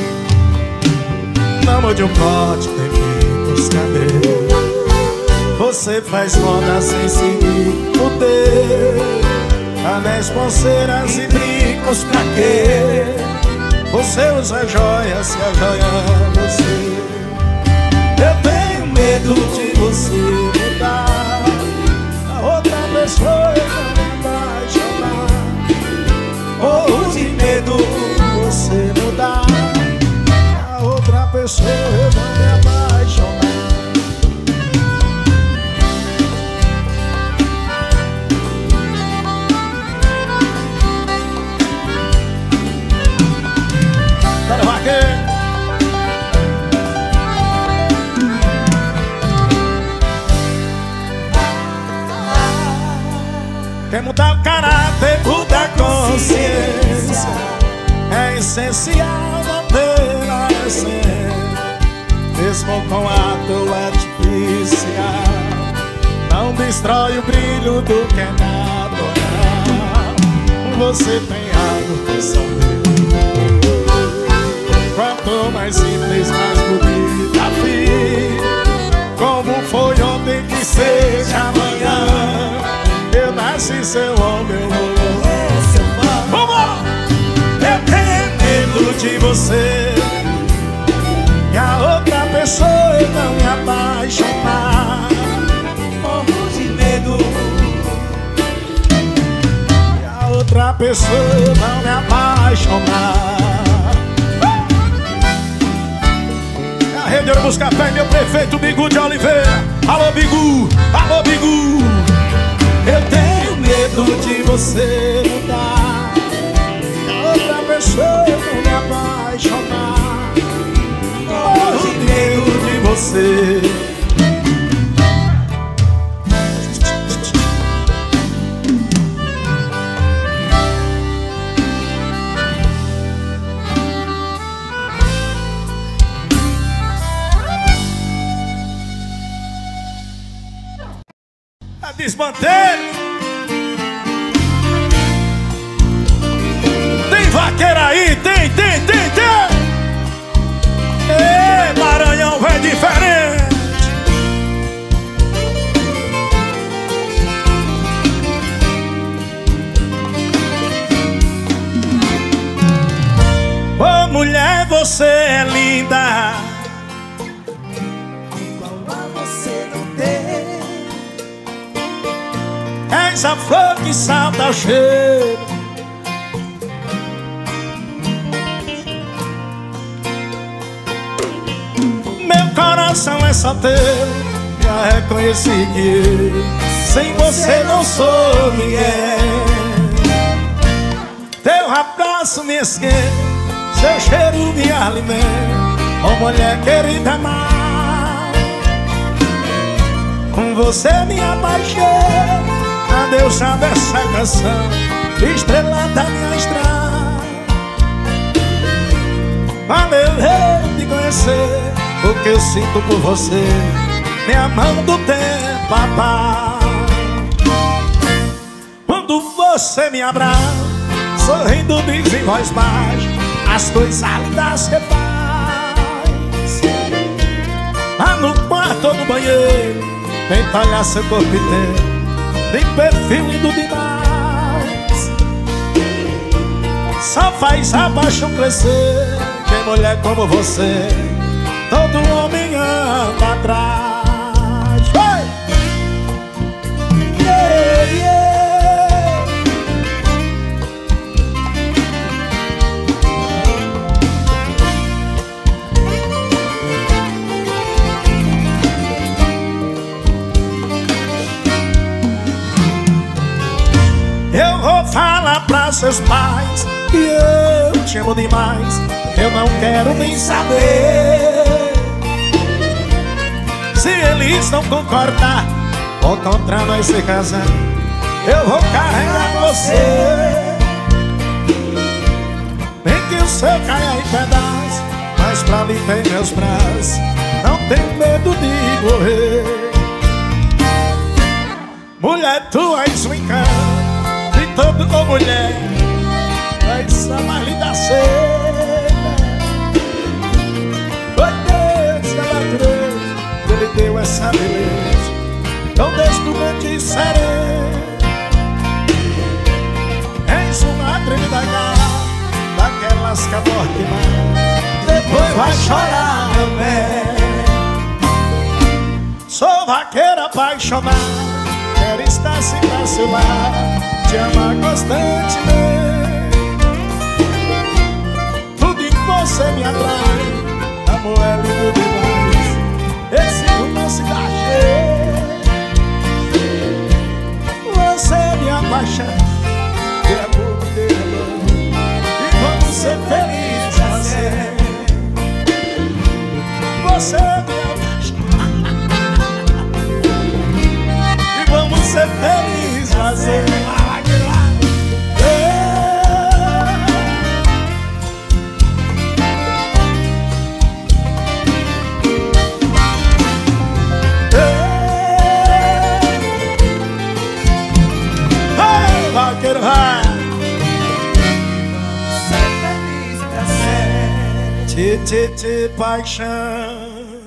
Não mude o corte, nem pinta os cabelos. Você faz moda sem seguir o teu. Anéis, pulseiras e brincos pra quê? Você usa joias e a joia é você. Eu tenho medo de você mudar. A outra pessoa não me apaixonar. Morro de medo de você mudar. A outra pessoa não me apaixonar. Quer mudar o caráter, mudar a consciência. É essencial manter a essência. Mesmo com ato artificial, não destrói o brilho do que é natural. Você tem algo que só Deus. Quanto mais simples, mais bonita fica. Como foi ontem que seja amanhã. Eu nasci seu homem, eu vou ser seu pai. Vamos! Eu tenho medo de você e a outra pessoa eu não me apaixonar. morro de medo. E a outra pessoa eu não me apaixonar. A Rede Ouro Busca Fé, meu prefeito Bigu de Oliveira. Alô Bigu, alô Bigu. Eu tenho medo de você mudar. A outra pessoa eu não me apaixonar. Morro de medo de você. A desmanter. Tem vaqueira aí, tem, tem, tem, tem. Ei, Maranhão é diferente. Ô mulher, você é linda. Igual a você não tem. És a flor que salta o cheiro. Meu coração é só teu. Já reconheci que eu, sem você não sou ninguém. Teu abraço me esquece, seu cheiro me alimenta. Ô mulher querida amar, com você me apaixonei. Adeus dessa canção, estrela da minha estrada. Valeu eu te conhecer, o que eu sinto por você, minha mão do tempo apaz. Quando você me abraça, sorrindo diz em voz baixa as coisas lindas que faz. Lá no quarto ou no banheiro, tenta olhar seu corpo inteiro. Tem perfil lindo demais. Só faz a paixão crescer. Tem mulher como você, todo homem anda atrás. Vai! Yeah, yeah. Eu vou falar pra seus pais que eu te amo demais. Eu não quero nem saber. Se eles não concordar, ou contra nós se casar, eu vou carregar você. Nem que o céu caia em pedaços, mas pra mim tem meus braços. Não tenho medo de morrer. Mulher, tu és um encanto de toda mulher, és a mais linda ser. Foi Deus que ela trouxe, Ele deu essa beleza. Então Deus tu me disserei, és uma tremenda garra, daquelas que a morte mata, depois vai chorar também. Sou vaqueira apaixonada, quero estar sempre a seu lado, te amar constantemente. Tudo em você me atrai, amor é lindo demais, esse romance da gente. Você me apaixona, de amor me deu, e vamos ser felizes assim. Você me apaixona, vamos ser felizes, fazer vaqueiro, vai ser feliz pra sempre. Tê, tê, tê, paixão.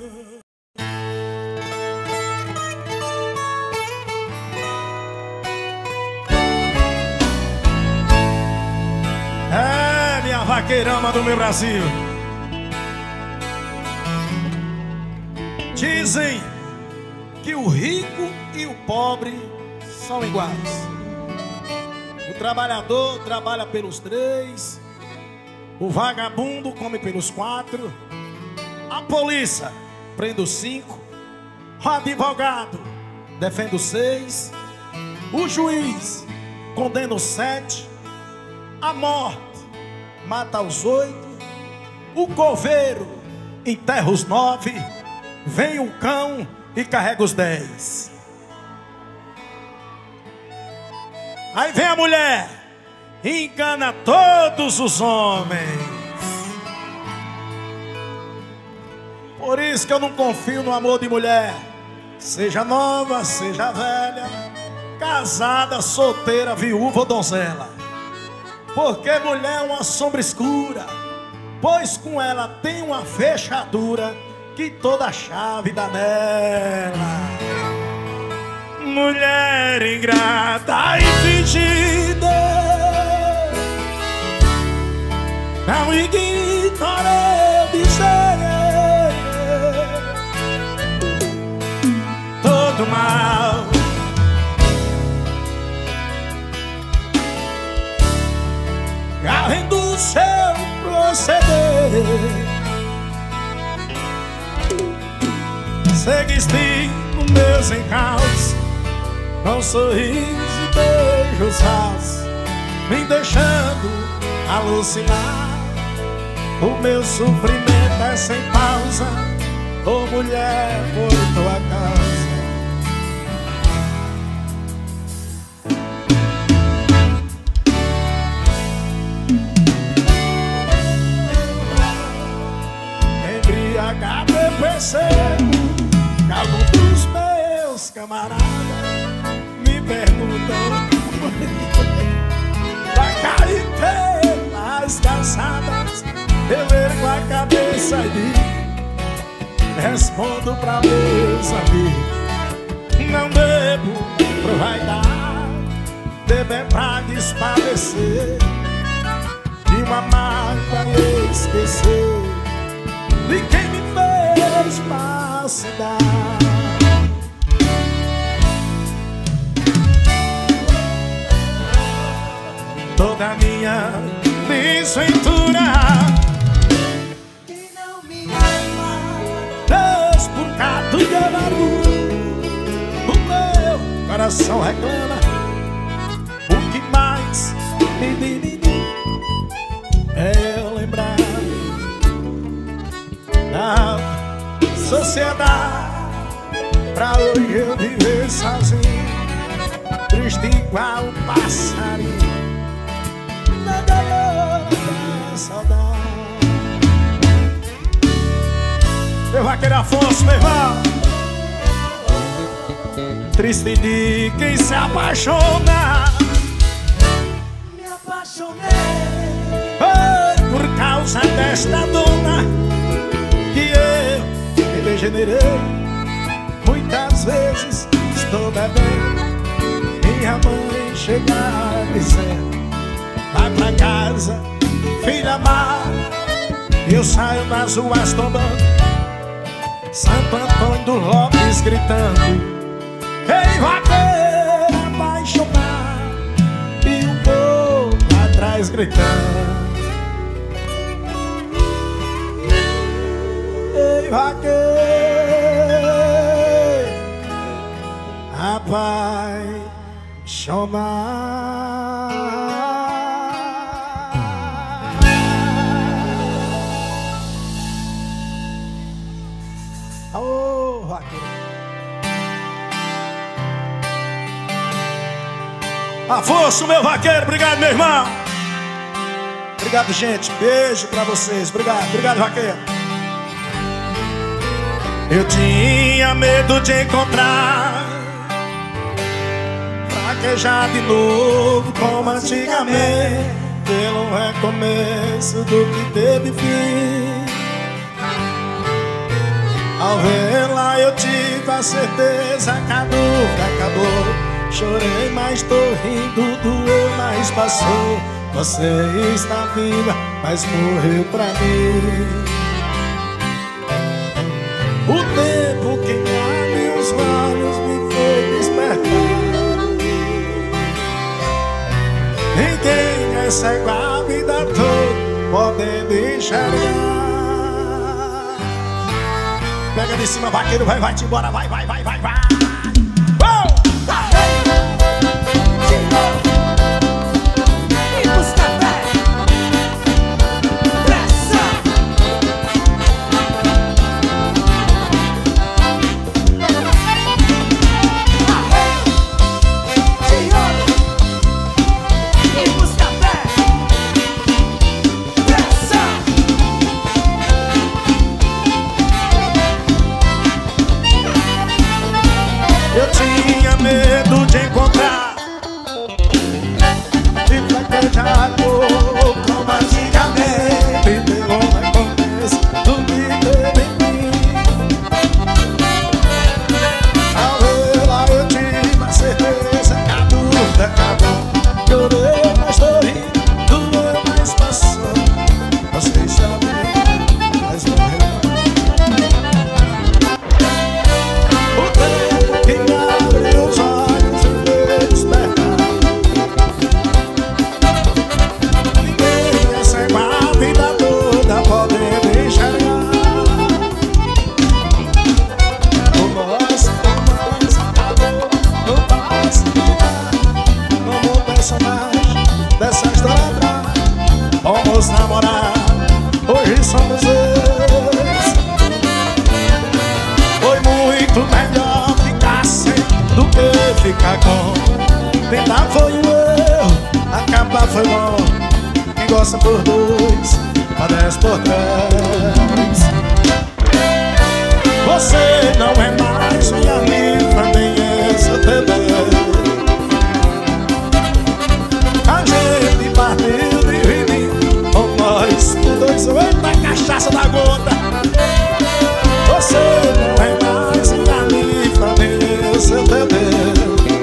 Vaqueirama do meu Brasil. Dizem que o rico e o pobre são iguais. O trabalhador trabalha pelos três, o vagabundo come pelos quatro, a polícia prende os cinco, o advogado defende os seis, o juiz condena os sete, a morte mata os oito, o coveiro enterra os nove, vem o cão e carrega os dez. Aí vem a mulher e engana todos os homens. Por isso que eu não confio no amor de mulher, seja nova, seja velha, casada, solteira, viúva ou donzela. Porque mulher é uma sombra escura, pois com ela tem uma fechadura que toda chave dá nela. Mulher ingrata e fingida, não ignore eu dizer, todo mal além do seu proceder, seguiste nos meus encalços, com sorriso e beijos rasos, me deixando alucinar. O meu sofrimento é sem pausa, ô mulher, por tua causa. Embriagado eu percebo que alguns dos meus camaradas me perguntam, vai cair pelas calçadas, eu ergo a cabeça e digo, respondo pra meus amigos, não bebo por vaidade, beber pra despadecer de uma mágoa e esquecer de quem me fez falsidade. Toda a minha desventura que não me ama, Deus por cato de amargura, o meu coração reclama. O que mais me diminui é eu lembrar da sociedade pra hoje eu viver sozinho, triste igual um passarinho na gaiola da saudade. Meu vaqueiro Afonso, meu irmão, triste de quem se apaixona. Me apaixonei por causa desta dona que eu me degenerei. Muitas vezes estou bebendo, minha mãe chega dizendo: vai pra casa, filha má. Eu saio nas ruas tombando, Santo Antônio dos Lopes gritando: ei, vaqueiro apaixonado, e o povo atrás gritando: ei, vaqueiro apaixonado. Ô, vaqueiro Afonso, meu vaqueiro, obrigado, meu irmão. Obrigado, gente, beijo pra vocês. Obrigado, obrigado, vaqueiro. Eu tinha medo de encontrar, fraquejar de novo como antigamente, pelo recomeço do que teve fim. Ao vê-la eu tive a certeza que a dúvida acabou. Chorei, mas tô rindo, doeu, mas passou. Você está viva, mas morreu pra mim. O tempo que me abre os olhos me fez despertar. Ninguém é cego a vida toda, podendo enxergar. Pega de cima, vaqueiro, vai, vai-te embora, vai, vai, vai, vai, vai. E busca fé, pressa. E busca fé, pressa. Eu tinha medo de encontrar, de fraquejar como antigamente, pelo recomeço do que teve fim. Ao vê-la eu tive a certeza que a dúvida acabou. Chorei, mas tô rindo, doeu, mas passou. Você sabe, mas morreu. O tempo que me abre os olhos e me despertar. Ninguém é cego a vida toda, podendo enxergar. O nosso romance acabou no passado, como personagem dessa história atrás. Fomos namorar, hoje somos dois. Foi muito melhor ficar sem do que ficar com. Tentar foi um erro, acabar foi bom. Quem gosta por dois, padece por três. Você não é mais minha amiga, nem essa também. A gente partiu de viver com nós dois, eita cachaça da gota. Você não é mais minha amiga, nem essa também.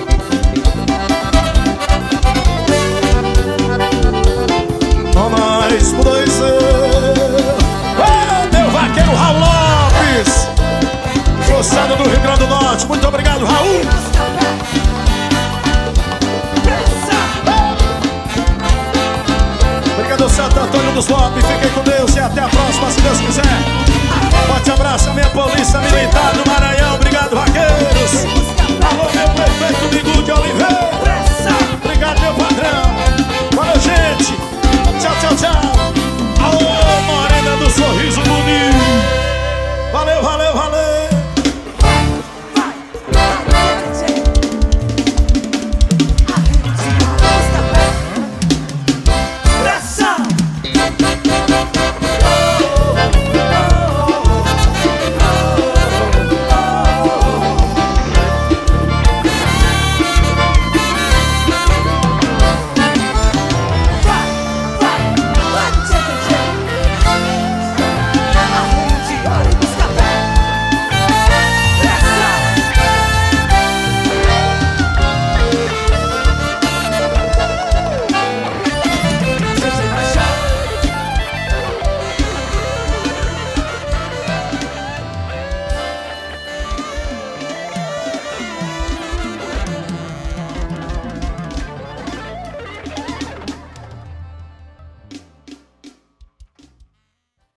Com nós dois, oh, meu vaqueiro Raul Lopes, forçado do Rio Grande do Norte. Muito obrigado, Raul. Obrigado, Santo Antônio dos Lopes. Fiquem com Deus e até a próxima, se Deus quiser. Forte abraço, minha polícia militar.